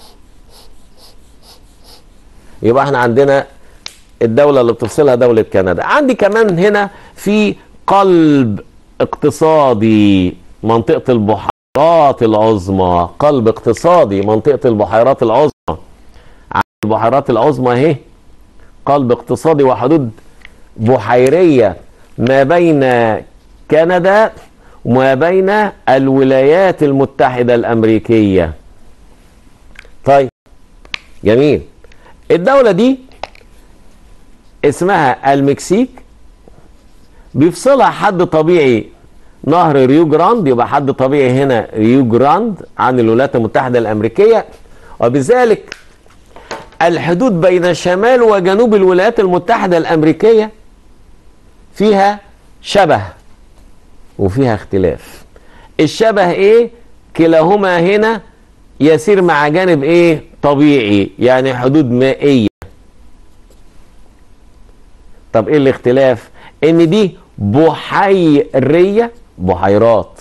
يبقى احنا عندنا الدولة اللي بتفصلها دولة كندا. عندي كمان هنا في قلب اقتصادي منطقة البحيرات العظمى، قلب اقتصادي منطقة البحيرات العظمى. البحيرات العظمى اهي قلب اقتصادي وحدود بحيرية ما بين كندا وما بين الولايات المتحدة الأمريكية. طيب جميل. الدولة دي اسمها المكسيك، بيفصلها حد طبيعي نهر ريو جراند، يبقى حد طبيعي هنا ريو جراند عن الولايات المتحدة الأمريكية، وبذلك الحدود بين شمال وجنوب الولايات المتحدة الأمريكية فيها شبه وفيها اختلاف. الشبه ايه؟ كلاهما هنا يسير مع جانب ايه؟ طبيعي، يعني حدود مائية. طب ايه الاختلاف؟ ان دي بحيرية، بحيرات،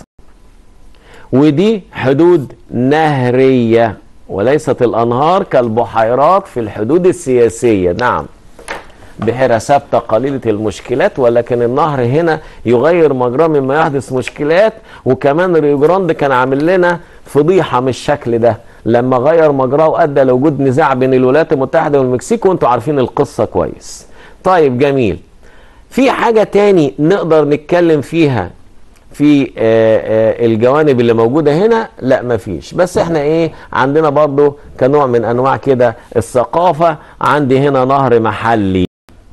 ودي حدود نهرية، وليست الأنهار كالبحيرات في الحدود السياسية. نعم بحيرة ثابتة قليلة المشكلات، ولكن النهر هنا يغير مجراه مما يحدث مشكلات. وكمان ريو جراند كان عامل لنا فضيحة من الشكل ده لما غير مجراه وأدى لوجود نزاع بين الولايات المتحدة والمكسيك، وانتوا عارفين القصة كويس. طيب جميل. في حاجة تاني نقدر نتكلم فيها في الجوانب اللي موجودة هنا؟ لا مفيش، بس احنا ايه عندنا برضو كنوع من انواع كده الثقافة. عندي هنا نهر محلي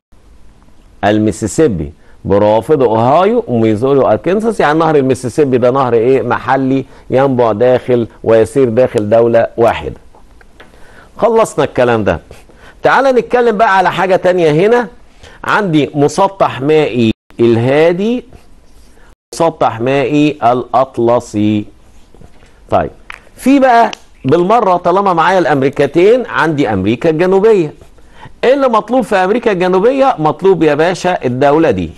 الميسيسيبي برافض اوهايو وميزوري واركنساس، يعني نهر الميسيسيبي ده نهر ايه؟ محلي ينبع داخل ويسير داخل دولة واحدة. خلصنا الكلام ده. تعال نتكلم بقى على حاجة تانية. هنا عندي مسطح مائي الهادي، مسطح مائي الأطلسي. طيب في بقى بالمرة طالما معايا الأمريكتين عندي أمريكا الجنوبية. ايه اللي مطلوب في أمريكا الجنوبية؟ مطلوب يا باشا الدولة دي.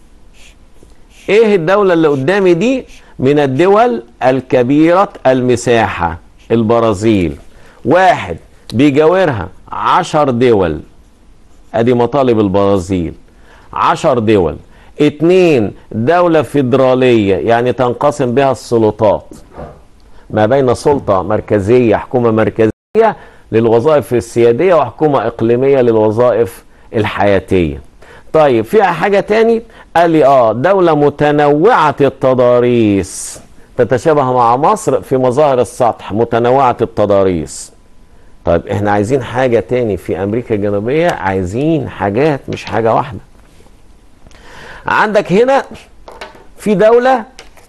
ايه الدولة اللي قدامي دي؟ من الدول الكبيرة المساحة البرازيل. واحد بيجاورها 10 دول، ادي مطالب البرازيل 10 دول. 2 دولة فيدرالية يعني تنقسم بها السلطات ما بين سلطة مركزية، حكومة مركزية للوظائف السيادية، وحكومة إقليمية للوظائف الحياتية. طيب فيها حاجة تاني؟ قال لي دولة متنوعة التضاريس، تتشابه مع مصر في مظاهر السطح، متنوعة التضاريس. طيب احنا عايزين حاجة تاني في أمريكا الجنوبية، عايزين حاجات مش حاجة واحدة. عندك هنا في دولة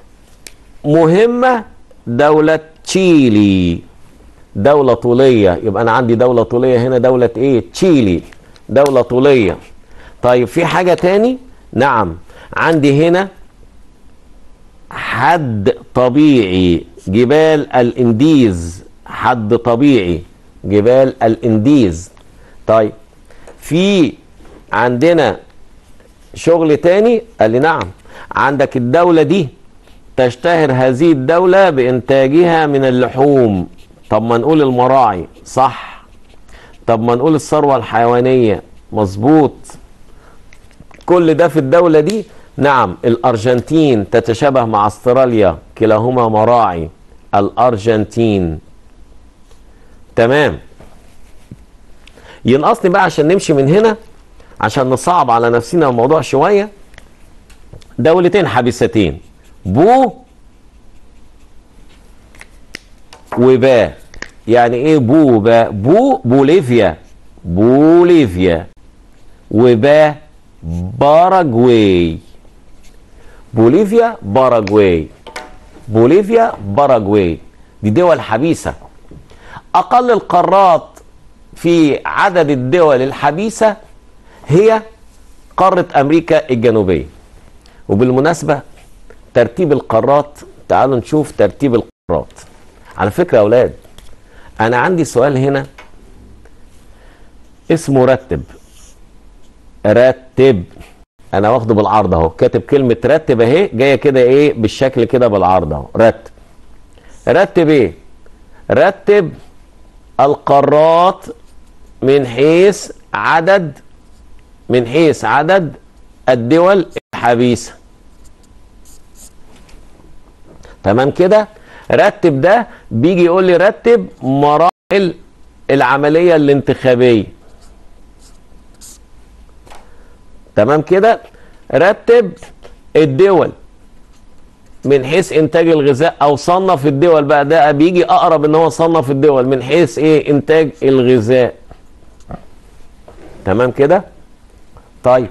مهمة، دولة تشيلي، دولة طولية. يبقى أنا عندي دولة طولية هنا، دولة إيه؟ تشيلي، دولة طولية. طيب في حاجة تاني؟ نعم عندي هنا حد طبيعي، جبال الإنديز، حد طبيعي، جبال الانديز. طيب في عندنا شغل تاني؟ قال لي نعم. عندك الدولة دي تشتهر هذه الدولة بإنتاجها من اللحوم. طب ما نقول المراعي، صح. طب ما نقول الثروة الحيوانية، مظبوط. كل ده في الدولة دي. نعم. الأرجنتين تتشابه مع استراليا، كلاهما مراعي. الأرجنتين. تمام. ينقصني بقى عشان نمشي من هنا، عشان نصعب على نفسنا الموضوع شوية، دولتين حبيستين، بو وبا. يعني ايه بو وبا؟ بو بوليفيا، بوليفيا، وبا باراجواي. بوليفيا باراجواي، بوليفيا باراجواي. دي دول حبيسة. أقل القارات في عدد الدول الحبيسة هي قارة أمريكا الجنوبية. وبالمناسبة ترتيب القارات، تعالوا نشوف ترتيب القارات. على فكرة يا أولاد، أنا عندي سؤال هنا اسمه رتب. رتب. أنا واخده بالعرض أهو، كاتب كلمة رتب أهي، جاية كده إيه بالشكل كده بالعرض أهو. رتب. رتب إيه؟ رتب القارات من حيث عدد الدول الحبيسة. تمام كده؟ رتب ده بيجي يقول لي رتب مراحل العملية الانتخابية. تمام كده؟ رتب الدول من حيث انتاج الغذاء، او صنف الدول بقى، ده بيجي اقرب ان هو صنف الدول من حيث ايه؟ انتاج الغذاء. تمام كده؟ طيب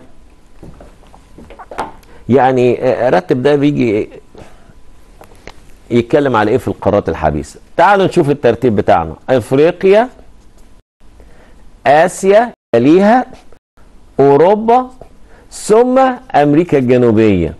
يعني رتب ده بيجي يتكلم على ايه في القارات الحبيسة. تعالوا نشوف الترتيب بتاعنا. افريقيا، اسيا، يليها اوروبا، ثم امريكا الجنوبية.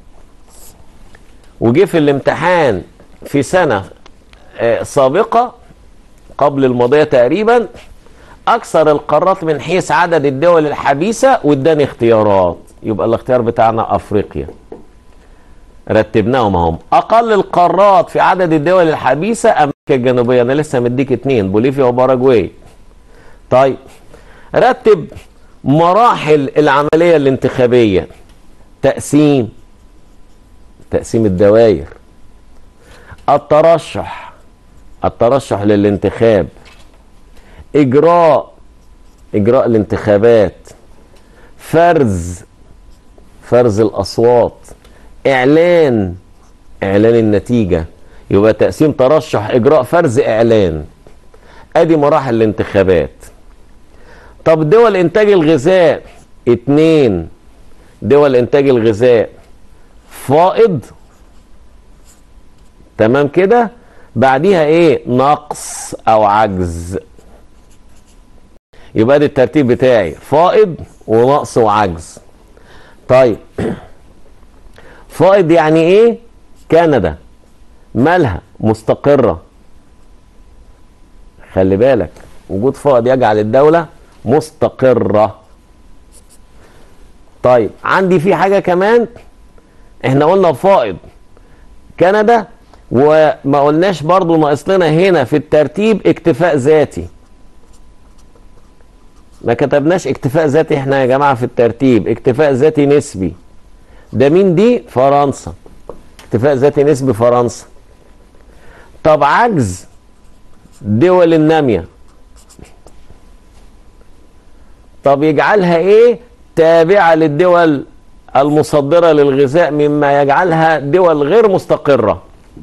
وجه في الامتحان في سنة سابقة قبل الماضية تقريبا، اكثر القارات من حيث عدد الدول الحبيسة، واداني اختيارات. يبقى الاختيار بتاعنا افريقيا. رتبناهم اهم. اقل القارات في عدد الدول الحبيسة امريكا الجنوبية. انا لسه مديك 2، بوليفيا وباراجواي. طيب رتب مراحل العملية الانتخابية. تقسيم الدوائر، الترشح للانتخاب، اجراء الانتخابات، فرز الاصوات، اعلان النتيجة. يبقى تقسيم، ترشح، اجراء، فرز، اعلان. ادي مراحل الانتخابات. طب دول انتاج الغذاء، 2 دول انتاج الغذاء، فائض. تمام كده؟ بعديها ايه؟ نقص او عجز. يبقى دي الترتيب بتاعي، فائض ونقص وعجز. طيب فائض يعني ايه؟ كندا مالها؟ مستقرة. خلي بالك، وجود فائض يجعل الدولة مستقرة. طيب عندي في حاجة كمان، احنا قلنا فائض كندا، وما قلناش برضو، ناقص لنا هنا في الترتيب اكتفاء ذاتي. ما كتبناش اكتفاء ذاتي احنا يا جماعة في الترتيب. اكتفاء ذاتي نسبي، ده مين دي؟ فرنسا. اكتفاء ذاتي نسبي فرنسا. طب عجز دول النامية. طب يجعلها ايه؟ تابعة للدول المصدرة للغذاء، مما يجعلها دول غير مستقرة.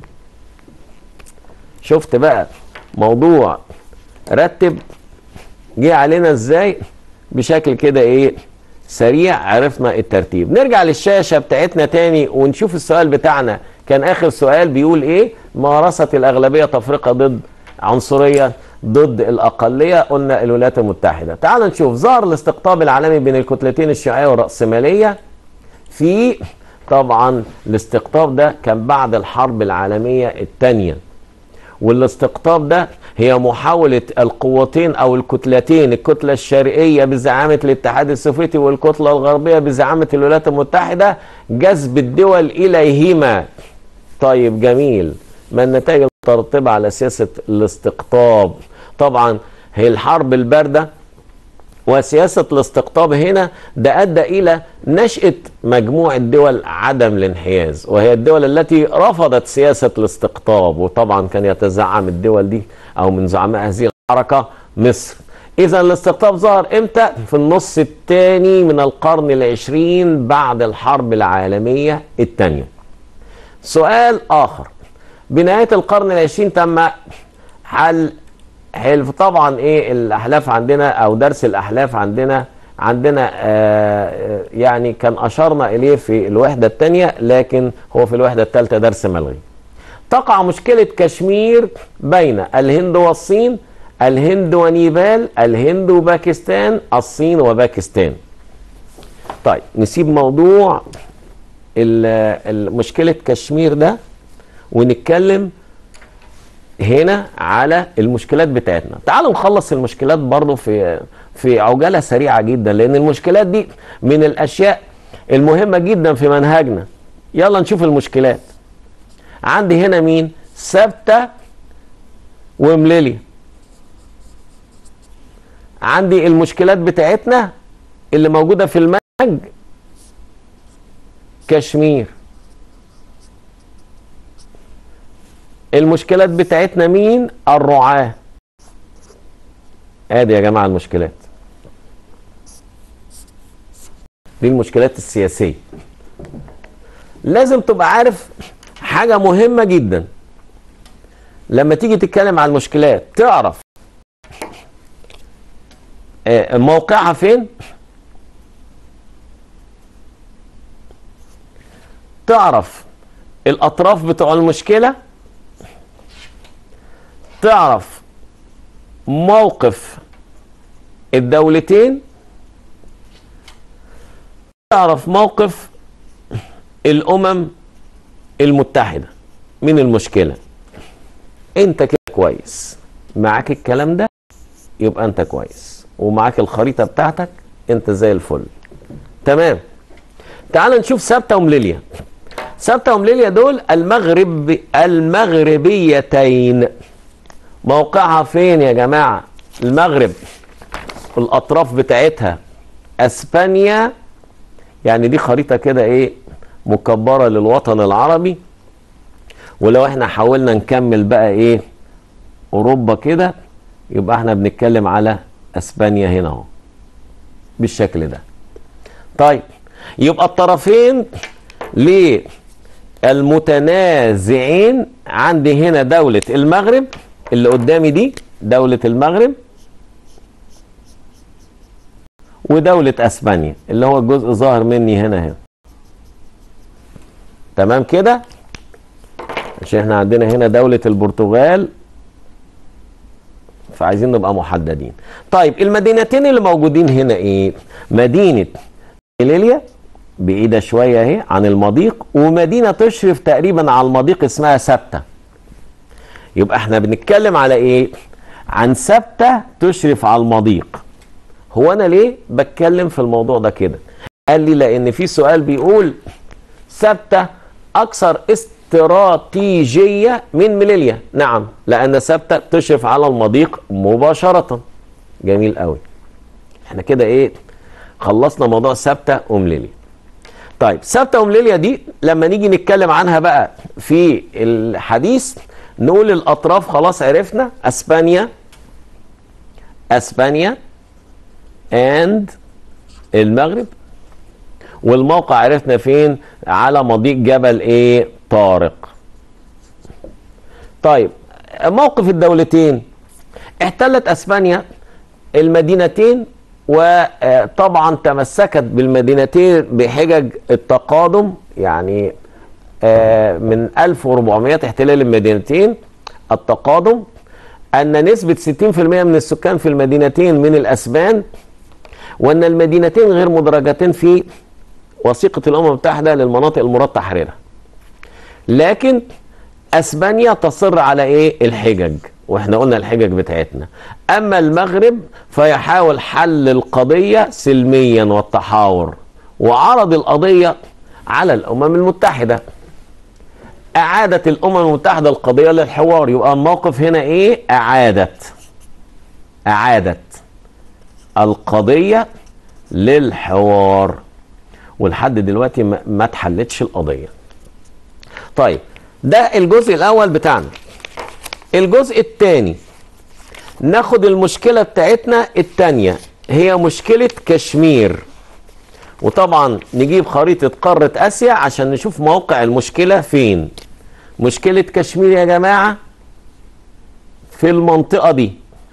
شفت بقى موضوع رتب جه علينا ازاي؟ بشكل كده ايه سريع، عرفنا الترتيب. نرجع للشاشة بتاعتنا تاني ونشوف السؤال بتاعنا. كان اخر سؤال بيقول ايه؟ ممارسة الاغلبية تفرقة ضد عنصرية ضد الاقلية. قلنا الولايات المتحدة. تعال نشوف. ظهر الاستقطاب العالمي بين الكتلتين الشيوعية والرأسمالية. في طبعا الاستقطاب ده كان بعد الحرب العالمية الثانية، والاستقطاب ده هي محاولة القوتين أو الكتلتين، الكتلة الشرقية بزعامة الاتحاد السوفيتي والكتلة الغربية بزعامة الولايات المتحدة، جذب الدول إليهما. طيب جميل، ما النتائج المترتبة على سياسة الاستقطاب؟ طبعا هي الحرب الباردة وسياسة الاستقطاب هنا ده أدى إلى نشأة مجموعة دول عدم الانحياز، وهي الدول التي رفضت سياسة الاستقطاب، وطبعا كان يتزعم الدول دي أو من زعماء هذه الحركة مصر. إذا الاستقطاب ظهر إمتى؟ في النص الثاني من القرن العشرين بعد الحرب العالمية الثانية. سؤال آخر، بنهاية القرن العشرين تم حل حلف طبعا ايه الاحلاف عندنا او درس الاحلاف عندنا يعني كان اشرنا اليه في الوحده الثانيه، لكن هو في الوحده الثالثه درس ملغي. تقع مشكله كشمير بين الهند والصين، الهند ونيبال، الهند وباكستان، الصين وباكستان. طيب نسيب موضوع مشكله كشمير ده ونتكلم هنا على المشكلات بتاعتنا. تعالوا نخلص المشكلات برضو في عجالة سريعة جدا، لأن المشكلات دي من الأشياء المهمة جدا في منهجنا. يلا نشوف المشكلات. عندي هنا مين؟ سبتة ومليليا. عندي المشكلات بتاعتنا اللي موجودة في المنهج كشمير. المشكلات بتاعتنا مين؟ الرعاة. ادي يا جماعة المشكلات دي، المشكلات السياسية. لازم تبقى عارف حاجة مهمة جدا لما تيجي تتكلم عن المشكلات، تعرف موقعها فين، تعرف الأطراف بتوع المشكلة، تعرف موقف الدولتين، تعرف موقف الأمم المتحدة من المشكلة. انت كده كويس، معاك الكلام ده يبقى انت كويس، ومعاك الخريطة بتاعتك انت زي الفل. تمام. تعال نشوف سبتة ومليليا. سبتة ومليليا دول المغربيتين. موقعها فين يا جماعة؟ المغرب الأطراف بتاعتها أسبانيا، يعني دي خريطة كده إيه مكبرة للوطن العربي. ولو احنا حاولنا نكمل بقى إيه أوروبا كده، يبقى احنا بنتكلم على أسبانيا هنا اهو بالشكل ده. طيب يبقى الطرفين للمتنازعين عندي هنا دولة المغرب اللي قدامي دي، دولة المغرب، ودولة اسبانيا اللي هو الجزء ظاهر مني هنا. تمام كده، عشان احنا عندنا هنا دولة البرتغال، فعايزين نبقى محددين. طيب المدينتين اللي موجودين هنا ايه؟ مدينة مليليا بعيدة شوية اهي عن المضيق، ومدينة تشرف تقريبا على المضيق اسمها سبتة. يبقى احنا بنتكلم على ايه؟ عن سبتة تشرف على المضيق. هو انا ليه بتكلم في الموضوع ده كده؟ قال لي لان في سؤال بيقول سبتة اكثر استراتيجية من مليليا. نعم، لان سبتة تشرف على المضيق مباشرة. جميل قوي، احنا كده ايه خلصنا موضوع سبتة ومليليا. طيب سبتة ومليليا دي لما نيجي نتكلم عنها بقى في الحديث نقول الأطراف خلاص عرفنا، أسبانيا and المغرب، والموقع عرفنا فين؟ على مضيق جبل ايه؟ طارق. طيب موقف الدولتين، احتلت أسبانيا المدينتين، وطبعا تمسكت بالمدينتين بحجج التقادم، يعني من 1400 احتلال المدينتين التقادم، أن نسبة 60% من السكان في المدينتين من الأسبان، وأن المدينتين غير مدرجتين في وثيقة الأمم المتحدة للمناطق المراد تحريرها. لكن اسبانيا تصر على ايه؟ الحجج، واحنا قلنا الحجج بتاعتنا. اما المغرب فيحاول حل القضية سلميا والتحاور، وعرض القضية على الامم المتحدة. اعادت الامم المتحدة القضية للحوار. يبقى الموقف هنا ايه؟ اعادت القضية للحوار، ولحد دلوقتي ما اتحلتش القضية. طيب ده الجزء الاول بتاعنا. الجزء الثاني ناخد المشكلة بتاعتنا الثانية، هي مشكلة كشمير. وطبعا نجيب خريطة قارة اسيا عشان نشوف موقع المشكلة فين. مشكلة كشمير يا جماعة في المنطقة دي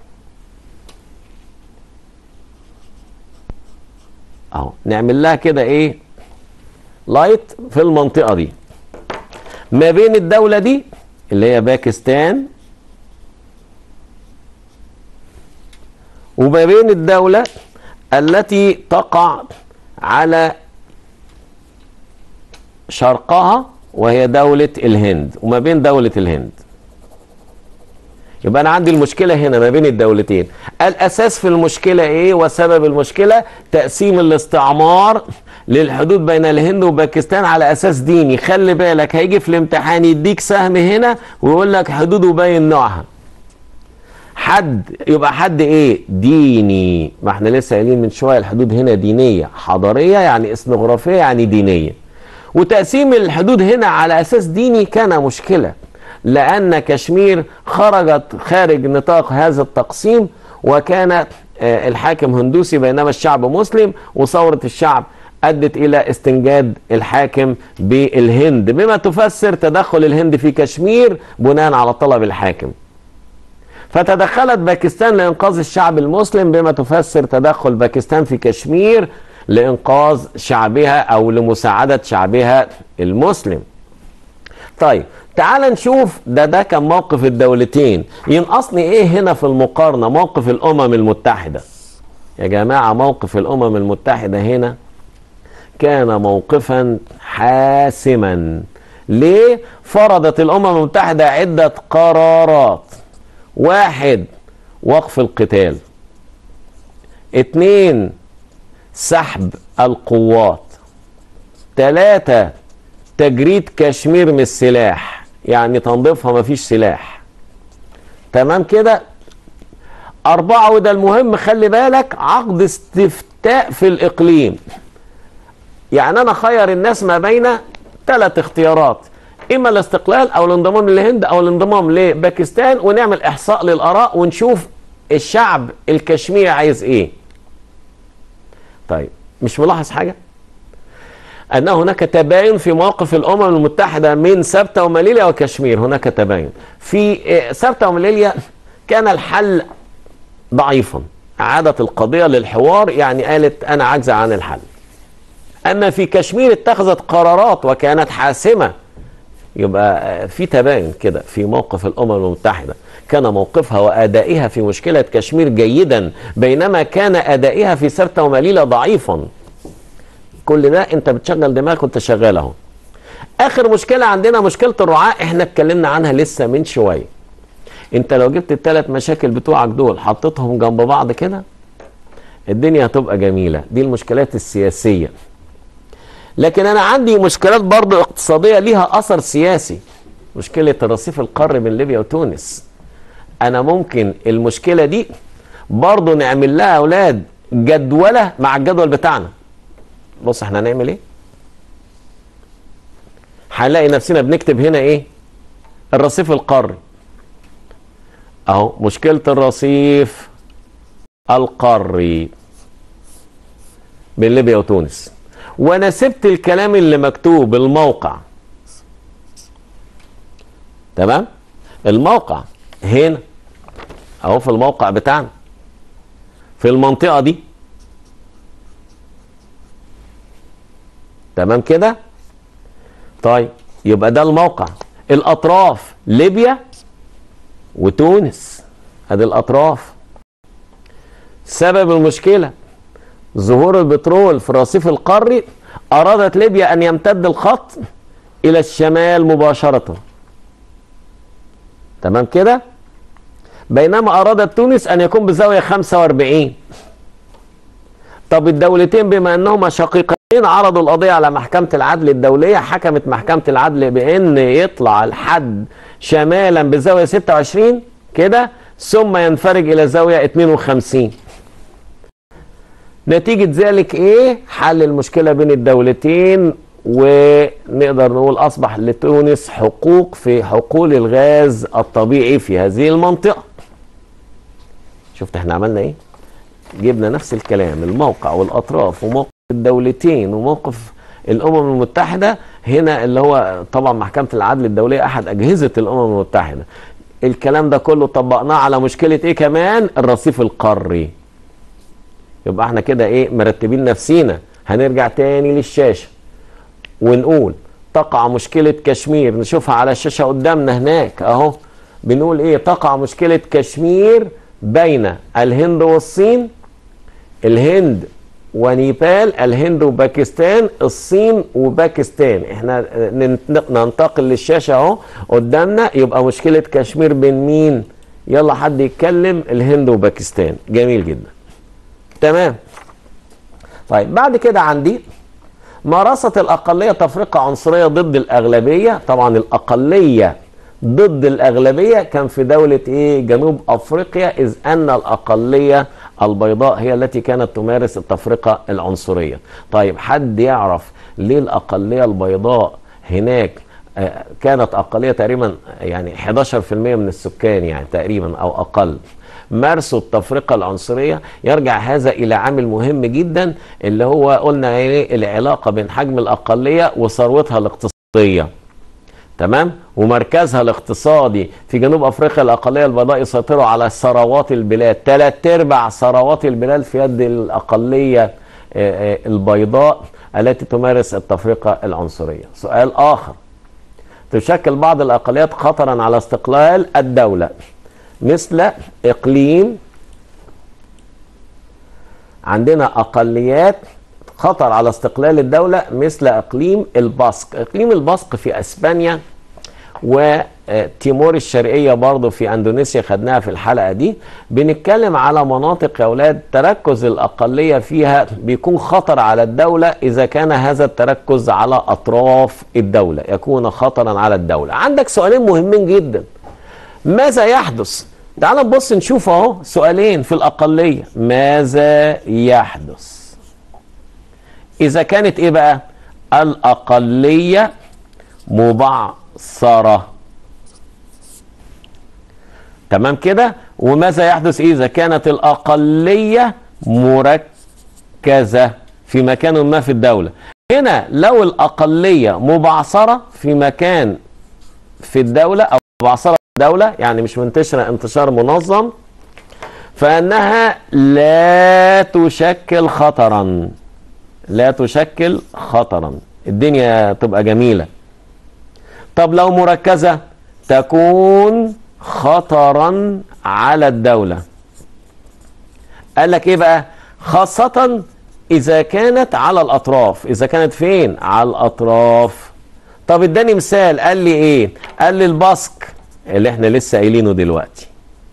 اهو، نعمل لها كده ايه؟ لايت في المنطقة دي ما بين الدولة دي اللي هي باكستان وما بين الدولة التي تقع على شرقها وهي دولة الهند، وما بين دولة الهند. يبقى أنا عندي المشكلة هنا ما بين الدولتين. الأساس في المشكلة إيه وسبب المشكلة؟ تقسيم الاستعمار للحدود بين الهند وباكستان على أساس ديني. خلي بالك هيجي في الامتحان يديك سهم هنا ويقول لك حدود وبين نوعها. يبقى حد إيه؟ ديني. ما احنا لسه قايلين من شوية الحدود هنا دينية، حضارية يعني اثنوغرافية يعني دينية. وتقسيم الحدود هنا على أساس ديني كان مشكلة، لأن كشمير خرجت خارج نطاق هذا التقسيم، وكان الحاكم هندوسي بينما الشعب مسلم، وثورة الشعب أدت إلى استنجاد الحاكم بالهند بما تفسر تدخل الهند في كشمير بناء على طلب الحاكم. فتدخلت باكستان لإنقاذ الشعب المسلم بما تفسر تدخل باكستان في كشمير لإنقاذ شعبها أو لمساعدة شعبها المسلم. طيب تعال نشوف ده كان موقف الدولتين. ينقصني ايه هنا في المقارنة؟ موقف الامم المتحدة. يا جماعة موقف الامم المتحدة هنا كان موقفا حاسما. ليه؟ فرضت الامم المتحدة عدة قرارات. 1 وقف القتال. 2 سحب القوات. 3 تجريد كشمير من السلاح، يعني تنظيفها مفيش سلاح. تمام كده؟ 4 وده المهم خلي بالك، عقد استفتاء في الإقليم. يعني أنا خير الناس ما بين 3 اختيارات، إما الاستقلال أو الانضمام للهند أو الانضمام لباكستان، ونعمل إحصاء للآراء ونشوف الشعب الكشميري عايز إيه. طيب مش ملاحظ حاجة؟ أن هناك تباين في مواقف الأمم المتحدة من سبتة وماليليا وكشمير. هناك تباين في سبتة وماليليا كان الحل ضعيفا، أعادت القضية للحوار، يعني قالت أنا عاجزة عن الحل. أما في كشمير اتخذت قرارات وكانت حاسمة. يبقى في تباين كده في موقف الأمم المتحدة. كان موقفها وأدائها في مشكلة كشمير جيدا، بينما كان أدائها في سبتة وماليليا ضعيفا. كل ده انت بتشغل دماغك وانت شغال اهو. اخر مشكله عندنا مشكله الرعاة، احنا اتكلمنا عنها لسه من شويه. انت لو جبت ال3 مشاكل بتوعك دول حطيتهم جنب بعض كده الدنيا هتبقى جميله. دي المشكلات السياسيه. لكن انا عندي مشكلات برضه اقتصاديه ليها اثر سياسي. مشكله الرصيف القاري بين ليبيا وتونس. انا ممكن المشكله دي برضه نعمل لها اولاد جدوله مع الجدول بتاعنا. بص احنا هنعمل ايه؟ هنلاقي نفسنا بنكتب هنا ايه؟ الرصيف القاري اهو. مشكلة الرصيف القاري بين ليبيا وتونس. وانا سبت الكلام اللي مكتوب الموقع. تمام؟ الموقع هنا اهو في الموقع بتاعنا في المنطقة دي. تمام كده؟ طيب يبقى ده الموقع. الاطراف ليبيا وتونس، ادي الاطراف. سبب المشكلة ظهور البترول في الرصيف القاري. ارادت ليبيا ان يمتد الخط الى الشمال مباشرة. تمام كده؟ بينما أرادت تونس أن يكون بزاوية 45. طب الدولتين بما أنهما شقيقين عرضوا القضية على محكمة العدل الدولية، حكمت محكمة العدل بأن يطلع الحد شمالا بزاوية 26 كده، ثم ينفرج إلى زاوية 52. نتيجة ذلك إيه؟ حل المشكلة بين الدولتين، ونقدر نقول أصبح لتونس حقوق في حقول الغاز الطبيعي في هذه المنطقة. شفت احنا عملنا ايه؟ جبنا نفس الكلام، الموقع والأطراف وموقف الدولتين وموقف الأمم المتحدة هنا، اللي هو طبعا محكمة العدل الدولية أحد أجهزة الأمم المتحدة. الكلام ده كله طبقناه على مشكلة ايه كمان؟ الرصيف القاري. يبقى احنا كده ايه؟ مرتبين نفسينا. هنرجع تاني للشاشة ونقول تقع مشكلة كشمير، نشوفها على الشاشة قدامنا هناك اهو. بنقول ايه؟ تقع مشكلة كشمير بين الهند والصين، الهند ونيبال، الهند وباكستان، الصين وباكستان. احنا ننتقل للشاشة اهو قدامنا. يبقى مشكلة كشمير بين مين؟ يلا حد يتكلم. الهند وباكستان. جميل جدا. تمام. طيب بعد كده عندي مارست الأقلية تفرقة عنصرية ضد الأغلبية. طبعا الأقلية ضد الأغلبية كان في دولة إيه؟ جنوب أفريقيا، إذ أن الأقلية البيضاء هي التي كانت تمارس التفرقة العنصرية. طيب حد يعرف ليه الأقلية البيضاء هناك كانت أقلية تقريبا يعني 11% من السكان يعني تقريبا أو أقل، مارسوا التفرقة العنصرية؟ يرجع هذا إلى عامل مهم جدا، اللي هو قلنا ايه؟ العلاقة بين حجم الأقلية وثروتها الاقتصادية. تمام؟ ومركزها الاقتصادي في جنوب أفريقيا. الأقلية البيضاء يسيطروا على ثروات البلاد، 3/4 ثروات البلاد في يد الأقلية البيضاء التي تمارس التفرقة العنصرية. سؤال آخر: تشكل بعض الأقليات خطرا على استقلال الدولة، مثل إقليم، عندنا أقليات خطر على استقلال الدولة مثل إقليم الباسك. إقليم الباسك في أسبانيا، وتيمور الشرقية برضو في أندونيسيا، خدناها في الحلقة دي. بنتكلم على مناطق يا أولاد تركز الأقلية فيها بيكون خطر على الدولة. إذا كان هذا التركز على أطراف الدولة يكون خطرا على الدولة. عندك سؤالين مهمين جدا: ماذا يحدث؟ تعال نبص نشوف اهو سؤالين في الأقلية. ماذا يحدث إذا كانت إيه بقى؟ الأقلية مبعثرة. تمام كده؟ وماذا يحدث إذا كانت الأقلية مركزة في مكان ما في الدولة؟ هنا لو الأقلية مبعثرة في مكان في الدولة أو مبعثرة دولة يعني مش منتشرة انتشار منظم، فإنها لا تشكل خطرا. لا تشكل خطرا، الدنيا تبقى جميلة. طب لو مركزة تكون خطرا على الدولة. قال لك ايه بقى؟ خاصة إذا كانت على الأطراف. إذا كانت فين؟ على الأطراف. طب اداني مثال، قال لي ايه؟ قال لي الباسك اللي احنا لسه قايلينه دلوقتي،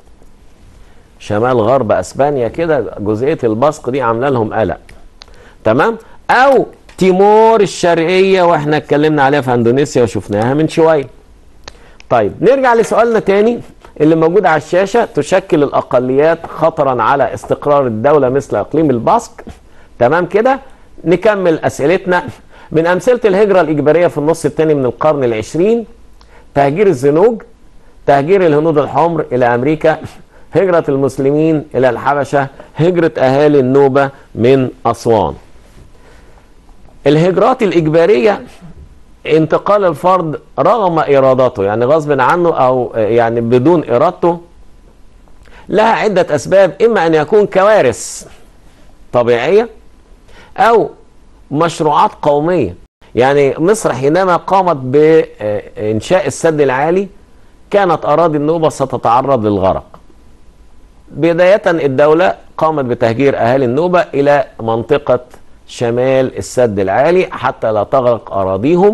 شمال غرب اسبانيا كده، جزئيه الباسك دي عامله لهم قلق. تمام؟ او تيمور الشرقيه، واحنا اتكلمنا عليها في اندونيسيا وشفناها من شويه. طيب نرجع لسؤالنا تاني اللي موجود على الشاشه: تشكل الاقليات خطرا على استقرار الدوله مثل اقليم الباسك. تمام كده؟ نكمل اسئلتنا. من امثله الهجره الاجباريه في النص الثاني من القرن العشرين: تهجير الزنوج، تهجير الهنود الحمر إلى أمريكا، هجرة المسلمين إلى الحبشة، هجرة أهالي النوبة من أسوان. الهجرات الإجبارية انتقال الفرد رغم إرادته، يعني غصب عنه أو يعني بدون إرادته، لها عدة أسباب: إما أن يكون كوارث طبيعية أو مشروعات قومية. يعني مصر حينما قامت بإنشاء السد العالي كانت أراضي النوبة ستتعرض للغرق. بداية الدولة قامت بتهجير أهالي النوبة إلى منطقة شمال السد العالي حتى لا تغرق أراضيهم،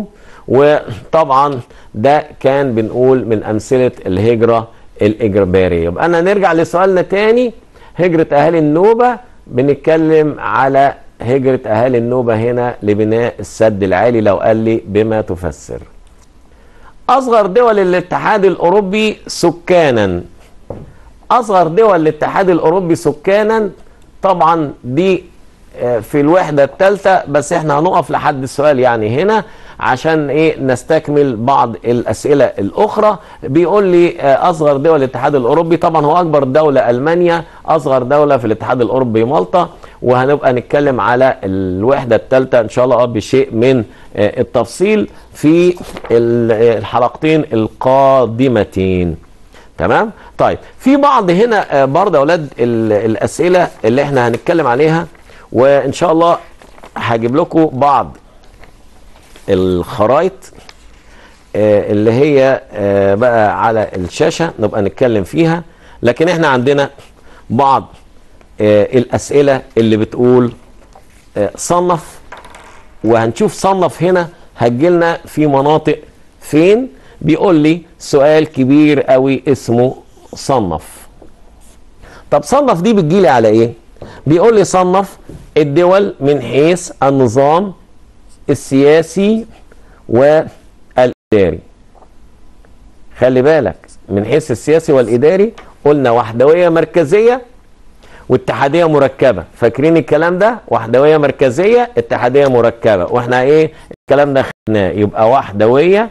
وطبعا ده كان بنقول من أمثلة الهجرة الإجبارية. يبقى أنا نرجع لسؤالنا تاني، هجرة أهالي النوبة، بنتكلم على هجرة أهالي النوبة هنا لبناء السد العالي. لو قال لي بما تفسر. أصغر دول الاتحاد الأوروبي سكانا، أصغر دول الاتحاد الأوروبي سكانا طبعا دي في الوحدة الثالثة، بس احنا هنقف لحد السؤال يعني هنا عشان ايه نستكمل بعض الأسئلة الأخرى. بيقول لي أصغر دول الاتحاد الأوروبي، طبعا هو أكبر دولة ألمانيا، أصغر دولة في الاتحاد الأوروبي مالطا، وهنبقى نتكلم على الوحدة الثالثة إن شاء الله بشيء من التفصيل في الحلقتين القادمتين. تمام؟ طيب في بعض هنا برضه يا أولاد الأسئلة اللي احنا هنتكلم عليها، وإن شاء الله هجيب لكم بعض الخرائط اللي هي بقى على الشاشة نبقى نتكلم فيها. لكن احنا عندنا بعض الأسئلة اللي بتقول صنف، وهنشوف صنف هنا هتجيلنا في مناطق فين. بيقول لي سؤال كبير قوي اسمه صنف. طب صنف دي بتجيلي على ايه؟ بيقول لي صنف الدول من حيث النظام السياسي والإداري. خلي بالك من حيث السياسي والإداري قلنا وحدوية مركزية واتحادية مركبة. فاكرين الكلام ده؟ وحدوية مركزية اتحادية مركبة، واحنا ايه الكلام ده خدناه. يبقى وحدوية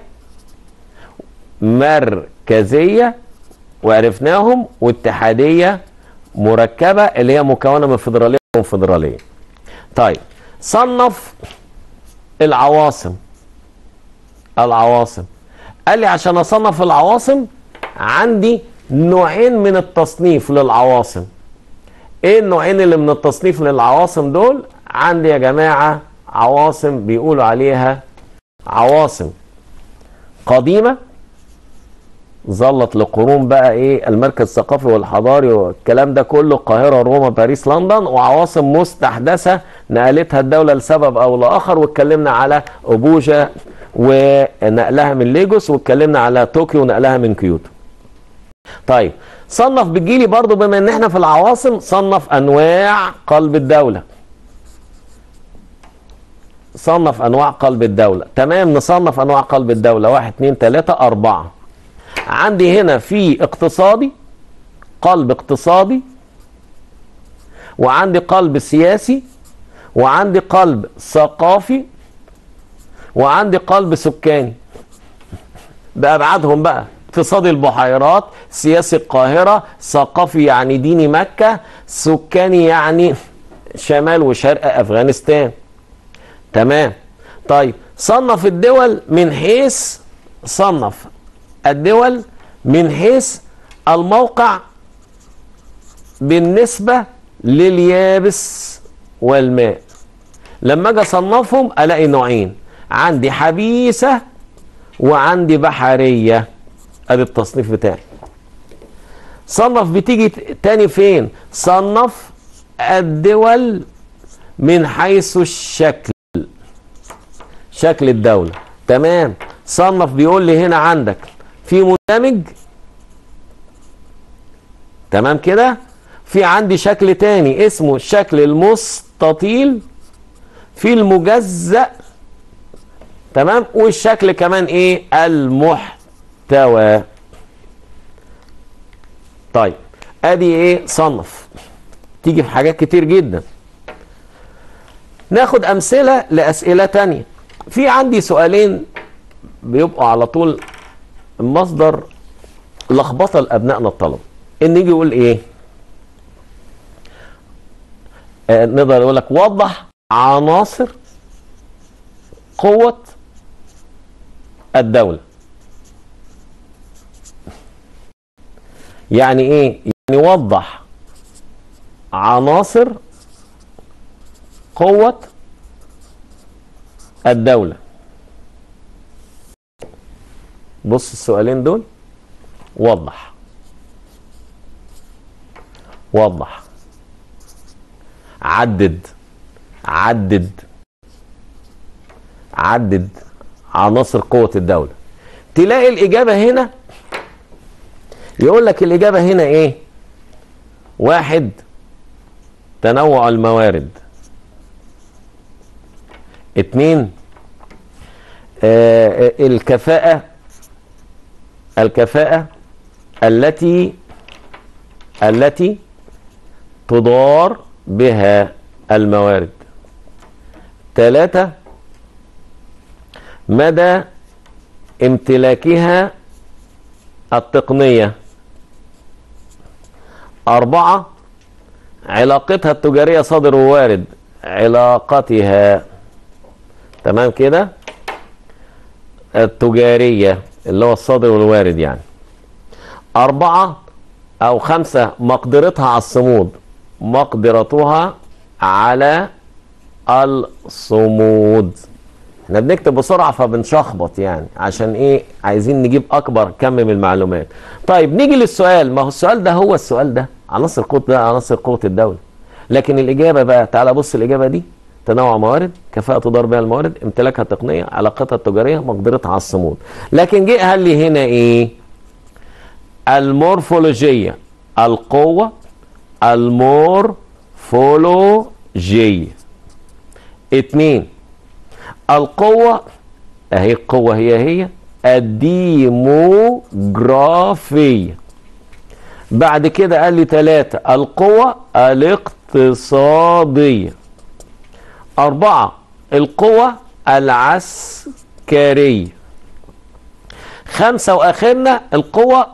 مركزية وعرفناهم، واتحادية مركبة اللي هي مكونة من فيدرالية وكونفدرالية. طيب صنف العواصم. العواصم قال لي عشان اصنف العواصم عندي نوعين من التصنيف للعواصم. ايه النوعين اللي من التصنيف للعواصم دول؟ عندي يا جماعة عواصم بيقولوا عليها عواصم قديمة ظلت لقرون، بقى ايه المركز الثقافي والحضاري والكلام ده كله، القاهرة روما باريس لندن. وعواصم مستحدثة نقلتها الدولة لسبب او لاخر، واتكلمنا على ابوجا ونقلها من ليجوس، واتكلمنا على طوكيو ونقلها من كيوتو. طيب صنف بتجيلي برضو بما ان احنا في العواصم، صنف انواع قلب الدولة. صنف انواع قلب الدولة. تمام، نصنف انواع قلب الدولة 1 2 3 4. عندي هنا في اقتصادي، قلب اقتصادي، وعندي قلب سياسي، وعندي قلب ثقافي، وعندي قلب سكاني بأبعادهم بقى. اقتصادي البحيرات، سياسي القاهرة، ثقافي يعني ديني مكة، سكاني يعني شمال وشرق أفغانستان. تمام. طيب صنف الدول من حيث، صنف الدول من حيث الموقع بالنسبة لليابس والماء. لما اجي اصنفهم الاقي نوعين، عندي حبيسة وعندي بحرية. ادي التصنيف بتاعي. صنف بتيجي تاني فين؟ صنف الدول من حيث الشكل، شكل الدولة. تمام. صنف بيقول لي هنا عندك في مندمج، تمام كده، في عندي شكل تاني اسمه الشكل المستطيل، في المجزأ، تمام، والشكل كمان ايه المحتوى. طيب ادي ايه صنف، تيجي في حاجات كتير جدا. ناخد امثلة لاسئلة تانية. في عندي سؤالين بيبقوا على طول مصدر لخبطه لابنائنا الطلبه، ان يجي يقول ايه، نقدر يقول لك وضح عناصر قوه الدوله. يعني ايه؟ يعني وضح عناصر قوه الدوله. بص السؤالين دول، وضح، وضح، عدد، عدد، عدد عناصر قوة الدولة. تلاقي الإجابة هنا يقول لك الإجابة هنا إيه؟ 1 تنوع الموارد، 2 الكفاءة التي تدار بها الموارد، 3 مدى امتلاكها التقنية، 4 علاقتها التجارية صادر ووارد، علاقتها تمام كده التجارية اللي هو الصادر والوارد يعني، 4 أو 5 مقدرتها على الصمود، مقدرتها على الصمود. احنا بنكتب بسرعة فبنشخبط يعني عشان ايه؟ عايزين نجيب اكبر كم من المعلومات. طيب نيجي للسؤال، ما هو السؤال ده هو السؤال ده عناصر قوة، ده عناصر قوة الدولة، لكن الإجابة بقى تعالى بص الإجابة دي: تنوع موارد، كفاءة تدار بها الموارد، امتلاكها التقنية، علاقتها التجارية، مقدرتها على الصمود. لكن جه قال لي هنا ايه؟ المورفولوجية، القوة المورفولوجية. 2 القوة، اهي القوة هي الديموغرافية. بعد كده قال لي 3 القوة الاقتصادية، 4 القوة العسكرية، 5 واخرنا القوة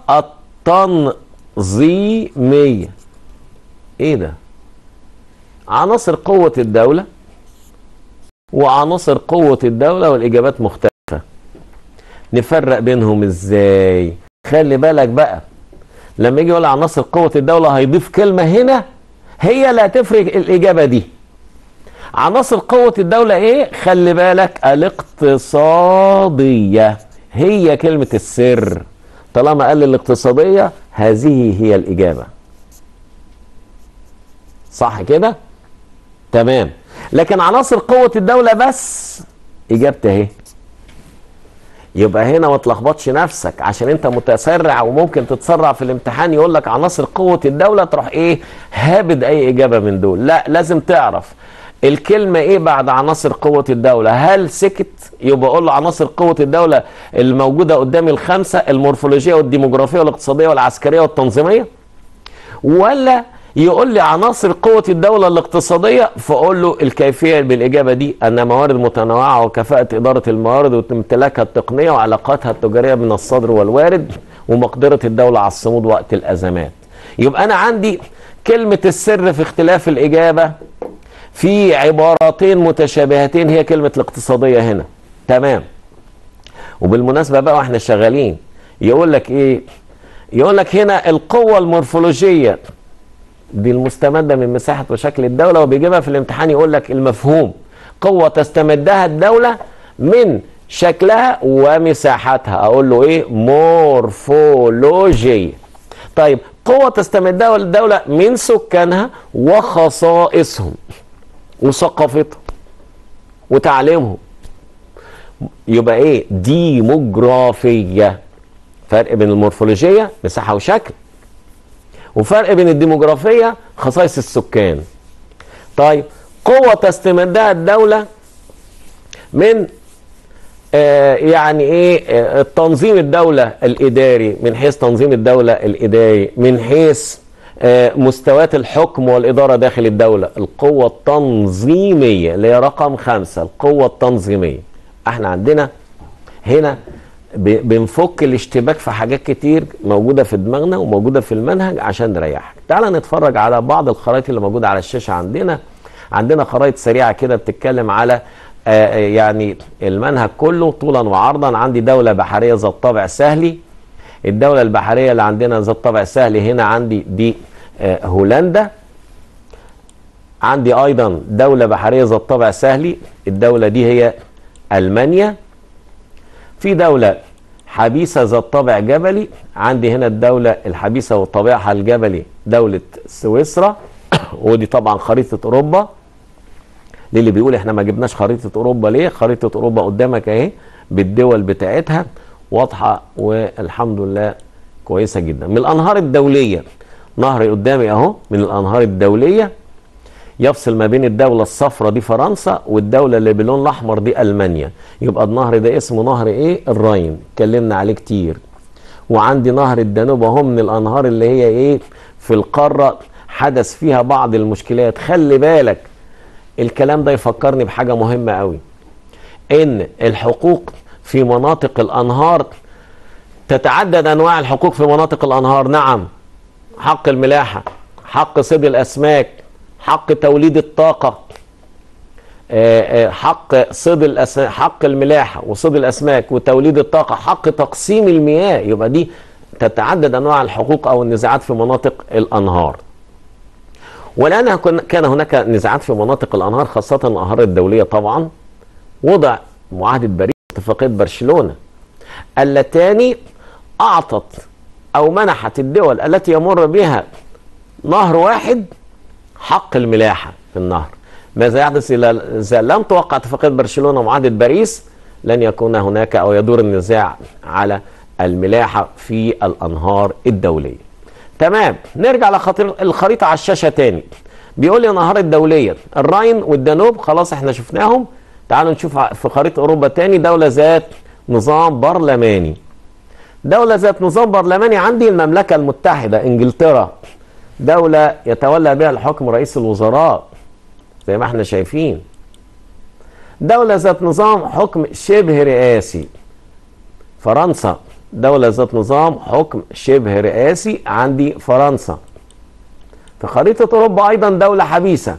التنظيمية. ايه ده؟ عناصر قوة الدولة وعناصر قوة الدولة والإجابات مختلفة. نفرق بينهم ازاي؟ خلي بالك بقى لما يجي يقول عناصر قوة الدولة هيضيف كلمة هنا هي اللي هتفرق الإجابة دي. عناصر قوة الدولة ايه؟ خلي بالك الاقتصادية هي كلمة السر. طالما قال الاقتصادية هذه هي الإجابة. صح كده؟ تمام. لكن عناصر قوة الدولة بس إجابتها اهي. يبقى هنا ما تلخبطش نفسك عشان انت متسرع وممكن تتسرع في الامتحان يقول لك عناصر قوة الدولة تروح ايه؟ هابد اي إجابة من دول. لا، لازم تعرف الكلمة ايه بعد عناصر قوة الدولة. هل سكت يبقى اقول له عناصر قوة الدولة الموجودة قدامي ال5: المورفولوجية والديموغرافية والاقتصادية والعسكرية والتنظيمية، ولا يقول لي عناصر قوة الدولة الاقتصادية فاقول له الكيفية بالإجابة دي أن موارد متنوعة وكفاءة إدارة الموارد وامتلاكها التقنية وعلاقاتها التجارية من الصادر والوارد ومقدرة الدولة على الصمود وقت الأزمات. يبقى أنا عندي كلمة السر في اختلاف الإجابة في عبارتين متشابهتين هي كلمة الاقتصادية هنا. تمام. وبالمناسبة بقى واحنا شغالين يقول لك ايه؟ يقول لك هنا القوة المورفولوجية دي المستمدة من مساحة وشكل الدولة، وبيجيبها في الامتحان يقول لك المفهوم: قوة تستمدها الدولة من شكلها ومساحتها. اقول له ايه؟ مورفولوجية. طيب قوة تستمدها الدولة من سكانها وخصائصهم وثقافتهم وتعليمهم. يبقى ايه؟ ديموغرافية. فرق بين المورفولوجية مساحة وشكل، وفرق بين الديموغرافية خصائص السكان. طيب قوة تستمدها الدولة من يعني ايه؟ التنظيم الدولة الإداري، من حيث تنظيم الدولة الإداري، من حيث مستويات الحكم والإدارة داخل الدولة. القوة التنظيمية اللي هي رقم 5، القوة التنظيمية. احنا عندنا هنا بنفك الاشتباك في حاجات كتير موجودة في دماغنا وموجودة في المنهج عشان نريحك. تعال نتفرج على بعض الخرائط اللي موجودة على الشاشة. عندنا خرائط سريعة كده بتتكلم على يعني المنهج كله طولا وعرضا. عندي دولة بحرية ذات طابع سهلي. الدولة البحرية اللي عندنا ذات طابع سهلي هنا عندي دي هولندا. عندي ايضا دولة بحرية ذات طابع سهلي، الدولة دي هي ألمانيا. في دولة حبيسة ذات طابع جبلي، عندي هنا الدولة الحبيسة وطابعها الجبلي دولة سويسرا. ودي طبعا خريطة أوروبا. للي بيقول احنا ما جبناش خريطة أوروبا ليه؟ خريطة أوروبا قدامك اهي بالدول بتاعتها واضحة والحمد لله كويسة جدا. من الأنهار الدولية، نهر قدامي أهو من الأنهار الدولية يفصل ما بين الدولة الصفراء دي فرنسا والدولة اللي باللون الأحمر دي ألمانيا. يبقى النهر ده اسمه نهر إيه؟ الراين، اتكلمنا عليه كتير. وعندي نهر الدانوب أهو من الأنهار اللي هي إيه؟ في القارة حدث فيها بعض المشكلات. خلي بالك الكلام ده يفكرني بحاجة مهمة قوي، إن الحقوق في مناطق الأنهار تتعدد أنواع الحقوق في مناطق الأنهار. نعم، حق الملاحة، حق صيد الأسماك، حق توليد الطاقة، حق صيد حق الملاحة وصيد الأسماك وتوليد الطاقة، حق تقسيم المياه. يبقى دي تتعدد أنواع الحقوق أو النزاعات في مناطق الأنهار. والآن كان هناك نزاعات في مناطق الأنهار خاصة الأنهار الدولية. طبعا وضع معاهدة باريس واتفاقية برشلونة اللتان أعطت أو منحت الدول التي يمر بها نهر واحد حق الملاحة في النهر. ماذا يحدث إذا لم توقع اتفاقية برشلونة ومعاهدة باريس؟ لن يكون هناك أو يدور النزاع على الملاحة في الأنهار الدولية. تمام، نرجع للخريطة على الشاشة تاني. بيقول لي الأنهار الدولية الراين والدانوب خلاص احنا شفناهم. تعالوا نشوف في خريطة أوروبا تاني دولة ذات نظام برلماني. دولة ذات نظام برلماني عندي المملكة المتحدة إنجلترا، دولة يتولى بها الحكم رئيس الوزراء زي ما احنا شايفين. دولة ذات نظام حكم شبه رئاسي فرنسا، دولة ذات نظام حكم شبه رئاسي عندي فرنسا. في خريطة أوروبا أيضا دولة حبيسة،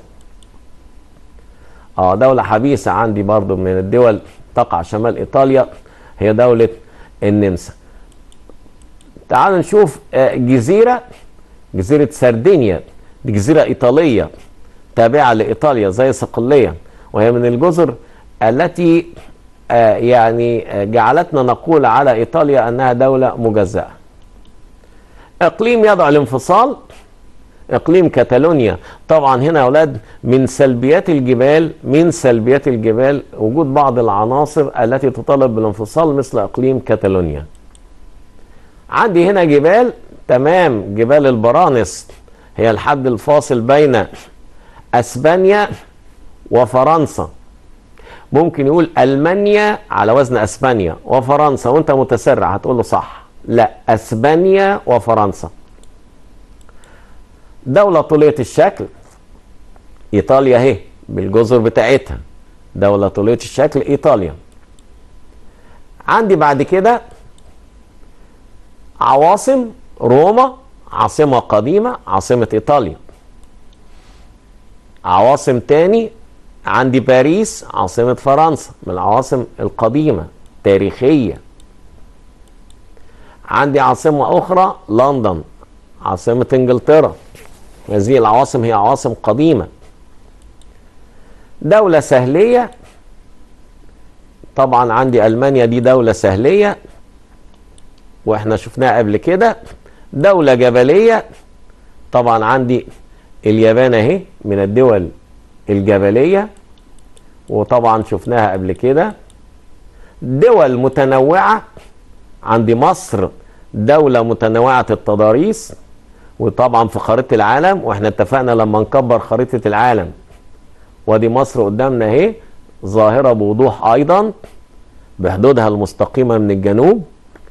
دولة حبيسة عندي برضو من الدول تقع شمال إيطاليا، هي دولة النمسا. تعالوا نشوف جزيرة سردينيا، دي جزيرة إيطالية تابعة لإيطاليا زي صقلية، وهي من الجزر التي يعني جعلتنا نقول على إيطاليا أنها دولة مجزأة. إقليم يدعو الانفصال إقليم كاتالونيا. طبعا هنا يا أولاد من سلبيات الجبال وجود بعض العناصر التي تطالب بالانفصال مثل إقليم كاتالونيا. عندي هنا جبال، تمام، جبال البرانس هي الحد الفاصل بين أسبانيا وفرنسا. ممكن يقول ألمانيا على وزن أسبانيا وفرنسا وانت متسرع هتقول له صح، لا، أسبانيا وفرنسا. دولة طولية الشكل إيطاليا اهي بالجزر بتاعتها، دولة طولية الشكل إيطاليا. عندي بعد كده عواصم، روما عاصمة قديمة عاصمة إيطاليا. عواصم تاني عندي باريس عاصمة فرنسا من العواصم القديمة تاريخية. عندي عاصمة أخرى لندن عاصمة إنجلترا، هذه العواصم هي عواصم قديمة. دولة سهلية طبعا عندي ألمانيا، دي دولة سهلية واحنا شفناها قبل كده. دولة جبلية طبعا عندي اليابان اهي من الدول الجبلية وطبعا شفناها قبل كده. دول متنوعة عندي مصر دولة متنوعة التضاريس، وطبعا في خريطة العالم واحنا اتفقنا لما نكبر خريطة العالم ودي مصر قدامنا اهي ظاهرة بوضوح ايضا بحدودها المستقيمة من الجنوب،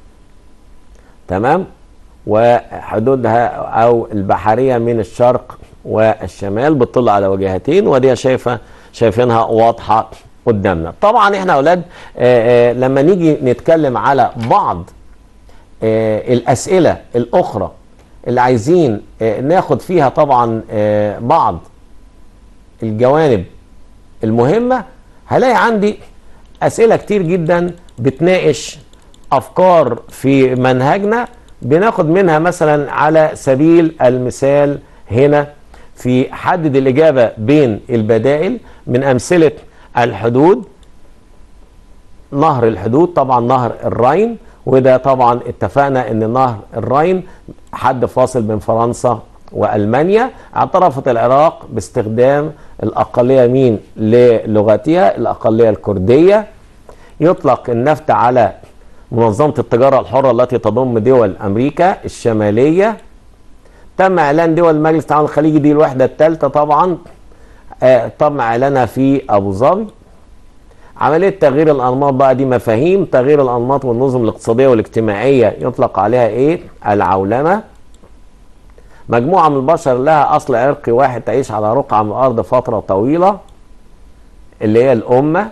تمام، وحدودها او البحرية من الشرق والشمال بتطل على وجهتين، ودي شايفينها واضحة قدامنا. طبعا احنا اولاد لما نيجي نتكلم على بعض الاسئلة الاخرى اللي عايزين ناخد فيها طبعا بعض الجوانب المهمة، هلاقي عندي اسئلة كتير جدا بتناقش افكار في منهجنا، بناخد منها مثلا على سبيل المثال هنا في حدد الإجابة بين البدائل من أمثلة الحدود. نهر الحدود طبعا نهر الراين، وده طبعا اتفقنا ان نهر الراين حد فاصل بين فرنسا وألمانيا. اعترفت العراق باستخدام الأقلية مين للغتها، الأقلية الكردية. يطلق النفط على منظمة التجارة الحرة التي تضم دول أمريكا الشمالية. تم إعلان دول مجلس التعاون الخليجي، دي الوحدة الثالثة طبعا، تم إعلانها في أبو ظبي. عملية تغيير الأنماط بقى، دي مفاهيم تغيير الأنماط والنظم الاقتصادية والاجتماعية يطلق عليها إيه؟ العولمة. مجموعة من البشر لها أصل عرقي واحد تعيش على رقعة من الأرض فترة طويلة، اللي هي الأمة.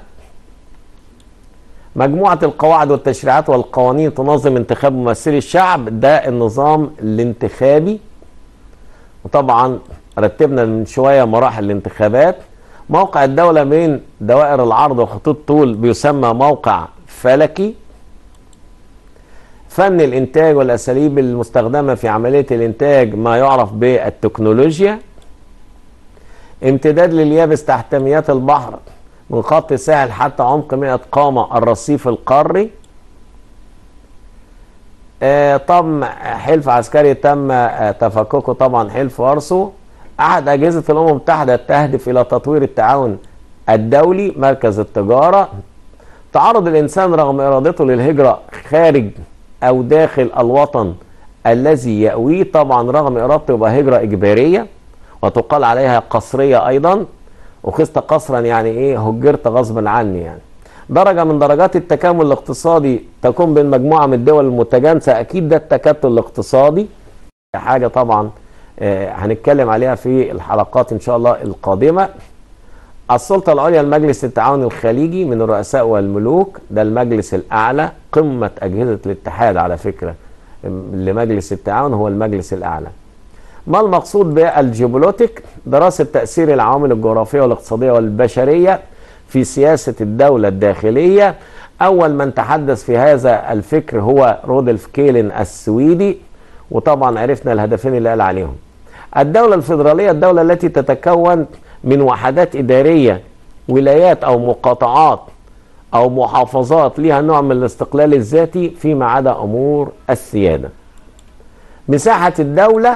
مجموعة القواعد والتشريعات والقوانين تنظم انتخاب ممثلي الشعب، ده النظام الانتخابي. وطبعا رتبنا من شوية مراحل الانتخابات. موقع الدولة بين دوائر العرض وخطوط طول بيسمى موقع فلكي. فن الإنتاج والأساليب المستخدمة في عملية الإنتاج ما يعرف بالتكنولوجيا. امتداد لليابس تحت مياه البحر من خط ساحل حتى عمق 100 قامة الرصيف القاري. طبعا حلف عسكري تم تفككه، طبعا حلف وارسو. أحد أجهزة الأمم المتحدة تهدف إلى تطوير التعاون الدولي، مركز التجارة. تعرض الإنسان رغم إرادته للهجرة خارج أو داخل الوطن الذي يأويه، طبعا رغم إرادته يبقى هجرة إجبارية وتقال عليها قسرية أيضا. أخذت قسرا يعني إيه؟ هجرت غصبا عني يعني. درجة من درجات التكامل الاقتصادي تكون بين مجموعة من الدول المتجانسة، أكيد ده التكتل الاقتصادي، حاجة طبعا هنتكلم عليها في الحلقات إن شاء الله القادمة. السلطة العليا لمجلس التعاون الخليجي من الرؤساء والملوك، ده المجلس الأعلى، قمة أجهزة الاتحاد على فكرة لمجلس التعاون هو المجلس الأعلى. ما المقصود بالجيوبوليتيك؟ دراسة تأثير العوامل الجغرافية والاقتصادية والبشرية في سياسة الدولة الداخلية. أول من تحدث في هذا الفكر هو رودولف كيلن السويدي، وطبعا عرفنا الهدفين اللي قال عليهم. الدولة الفيدرالية الدولة التي تتكون من وحدات إدارية، ولايات أو مقاطعات أو محافظات لها نوع من الاستقلال الذاتي فيما عدا أمور السيادة. مساحة الدولة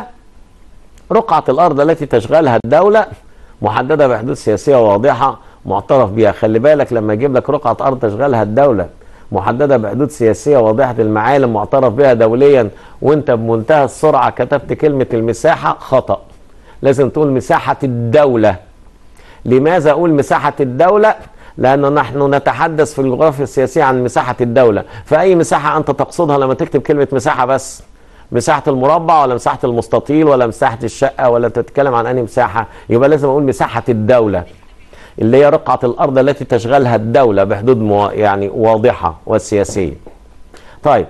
رقعة الأرض التي تشغلها الدولة، محددة بحدود سياسية واضحة معترف بها. خلي بالك لما يجيب لك رقعة أرض تشغلها الدولة محددة بحدود سياسية واضحة المعالم معترف بها دوليا، وانت بمنتهى السرعة كتبت كلمة المساحة، خطأ. لازم تقول مساحة الدولة. لماذا أقول مساحة الدولة؟ لأنه نحن نتحدث في الجغرافيا السياسية عن مساحة الدولة، فأي مساحة أنت تقصدها لما تكتب كلمة مساحة بس؟ مساحة المربع ولا مساحة المستطيل ولا مساحة الشقة ولا تتكلم عن أي مساحة؟ يبقى لازم أقول مساحة الدولة اللي هي رقعة الأرض التي تشغلها الدولة بحدود يعني واضحة وسياسية. طيب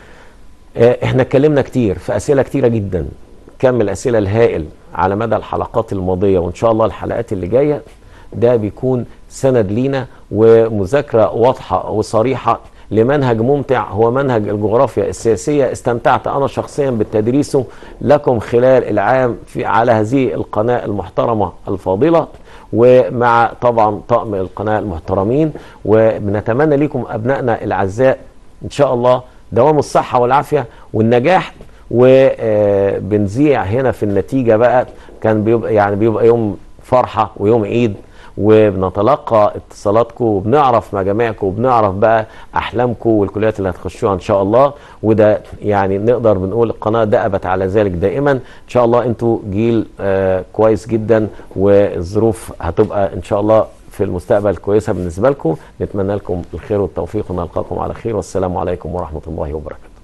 احنا اتكلمنا كتير في أسئلة كتيرة جدا، كم الأسئلة الهائل على مدى الحلقات الماضية، وإن شاء الله الحلقات اللي جاية ده بيكون سند لينا ومذاكرة واضحة وصريحة لمنهج ممتع هو منهج الجغرافيا السياسية. استمتعت أنا شخصيا بتدريسه لكم خلال العام على هذه القناة المحترمة الفاضلة، ومع طبعا طاقم القناة المحترمين. وبنتمنى لكم أبنائنا الأعزاء إن شاء الله دوام الصحة والعافية والنجاح. وبنذيع هنا في النتيجة بقى كان بيبقى يوم فرحة ويوم عيد، وبنتلقى اتصالاتكم وبنعرف مجامعكم وبنعرف بقى احلامكم والكليات اللي هتخشوها ان شاء الله. وده يعني نقدر بنقول القناه دأبت على ذلك دائما. ان شاء الله انتوا جيل كويس جدا، والظروف هتبقى ان شاء الله في المستقبل كويسه بالنسبه لكم. نتمنى لكم الخير والتوفيق ونلقاكم على خير، والسلام عليكم ورحمه الله وبركاته.